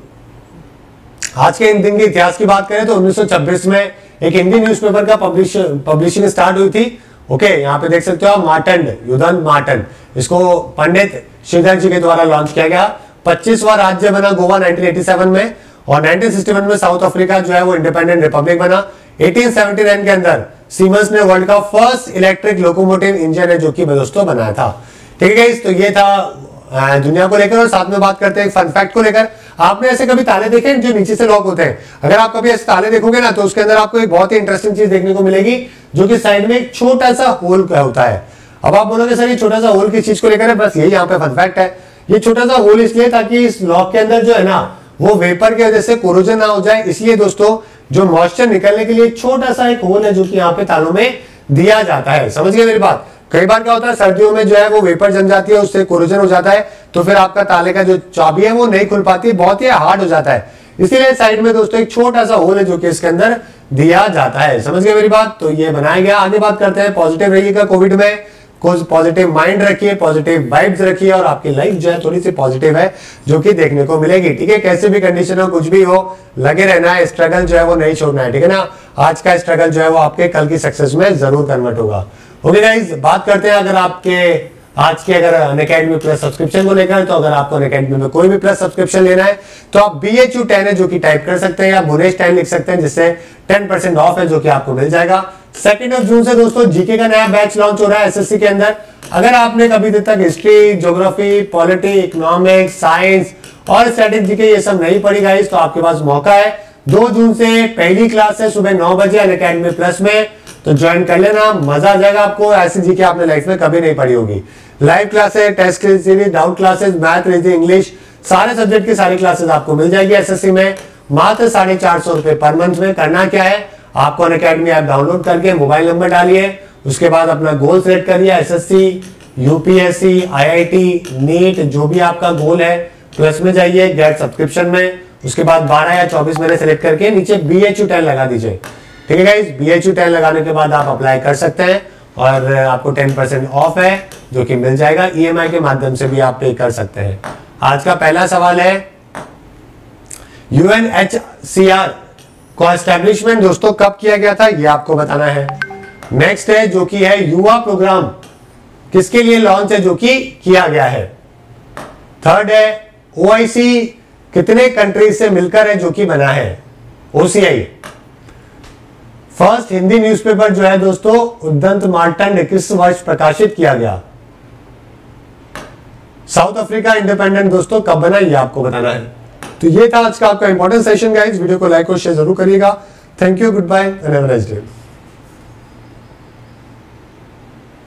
Speaker 1: आज के दिन के इतिहास की बात करें तो उन्नीस सौ छब्बीस में एक हिंदी न्यूज़पेपर का पब्लिश पब्लिशिंग स्टार्ट हुई थी, ओके। यहाँ पे देख सकते हो आप, मार्टन, युधन मार्टन, इसको पंडित श्रीधर जी के द्वारा लॉन्च किया गया। पच्चीसवां राज्य बना गोवा नाइनटीन एटी सेवन में, और नाइनटीन सिक्सटी वन में साउथ अफ्रीका जो है वो इंडिपेंडेंट रिपब्लिक बना। अठारह सौ उन्यासी के अंदर सीमेंस ने वर्ल्ड का फर्स्ट इलेक्ट्रिक लोकोमोटिव इंजन है जो कि दोस्तों बनाया था, ठीक है। तो ये था दुनिया को लेकर, और साथ में बात करते हैं फन फैक्ट को लेकर। आपने ऐसे कभी ताले देखे जो नीचे से लॉक होते हैं? अगर आप कभी ऐसे ताले देखोगे ना तो उसके अंदर आपको एक बहुत ही इंटरेस्टिंग चीज देखने को मिलेगी जो कि साइड में एक छोटा सा होल होता है। अब आप बोलोगे सर ये छोटा सा होल किस चीज को लेकर है? बस यही यहाँ पे फन फैक्ट है। ये छोटा सा होल इसलिए ताकि इस लॉक के अंदर जो है ना वो वेपर की वजह से कोरोजन ना हो जाए, इसलिए दोस्तों जो मॉइस्चर निकलने के लिए छोटा सा एक होल है जो कि यहाँ पे तालों में दिया जाता है। समझ गए मेरी बात? कई बार क्या होता है सर्दियों में जो है वो वेपर जम जाती है, उससे कोरोजन हो जाता है, तो फिर आपका ताले का जो चाबी है वो नहीं खुल पाती, बहुत ही हार्ड हो जाता है। इसीलिए साइड में दोस्तों एक छोटा सा होल है जो कि इसके अंदर दिया जाता है। समझ गए मेरी बात? तो ये बनाया गया। आगे बात करते हैं पॉजिटिव रहिएगा कोविड में, कुछ पॉजिटिव माइंड रखिए, पॉजिटिव वाइब्स रखिए, और आपकी लाइफ जो है थोड़ी सी पॉजिटिव है जो कि देखने को मिलेगी, ठीक है। कैसे भी कंडीशन हो, कुछ भी हो, लगे रहना है, स्ट्रगल जो है वो नहीं छोड़ना है, ठीक है ना। आज का स्ट्रगल जो है वो आपके कल की सक्सेस में जरूर कन्वर्ट होगा। ओके गाइस, बात करते हैं अगर आपके आज के अगर अनअकैडमी प्लस सब्सक्रिप्शन को लेकर, तो अगर आपको अनअकैडमी में कोई भी प्लस सब्सक्रिप्शन लेना है तो आप बी एच यू टेन है जो कि टाइप कर सकते हैं, या बुनेश टेन लिख सकते हैं, जिससे टेन परसेंट ऑफ है जो कि आपको मिल जाएगा। सेकेंड ऑफ जून से दोस्तों जीके का नया बैच लॉन्च हो रहा है एसएससी के अंदर। अगर आपने कभी दिन तक history, geography, polity, economics, science और स्टैटिक जीके ये सब नहीं पढ़ी गाइस तो आपके पास मौका है, दो जून से पहली क्लास है सुबह नौ बजे अनअकैडमी प्लस में, तो ज्वाइन कर लेना, मजा आ जाएगा आपको। ऐसी जीके आपने लाइफ में कभी नहीं पढ़ी होगी। Live classes, test series, doubt classes, math, reasoning, English, सारे सब्जेक्ट की सारी क्लासेस आपको मिल जाएगी एसएससी में मात्र साढ़े चार सौ रुपए पर मंथ में। करना क्या है, आपको अनअकैडमी ऐप डाउनलोड करके मोबाइल नंबर डालिए, उसके बाद अपना गोल सेट करिए, एसएससी, यूपीएससी, आईआईटी, नीट, जो भी आपका गोल है, प्लस में जाइए गेट सब्सक्रिप्शन में, उसके बाद बारह या चौबीस महीने सेलेक्ट करके नीचे बी एच यू टेन लगा दीजिए। ठीक है guys, B H U ten लगाने के बाद आप अप्लाई कर सकते हैं और आपको टेन परसेंट ऑफ है जो कि मिल जाएगा, ईएमआई के माध्यम से भी आप पे कर सकते हैं। आज का पहला सवाल है, यूएनएचसीआर को एस्टेब्लिशमेंट दोस्तों कब किया गया था, ये आपको बताना है। नेक्स्ट है जो कि है युवा प्रोग्राम किसके लिए लॉन्च है जो कि किया गया है। थर्ड है ओआईसी कितने कंट्रीज से मिलकर है जो कि बना है, ओसीआई। फर्स्ट हिंदी न्यूज़पेपर जो है दोस्तों उद्दंत मार्टन ने किस वर्ष प्रकाशित किया गया। साउथ अफ्रीका इंडिपेंडेंट दोस्तों कब बना ये आपको बताना है। तो ये था आज का आपका इंपॉर्टेंट सेशन गाइस, वीडियो को लाइक और शेयर जरूर करिएगा। Thank you, good bye and have a nice day.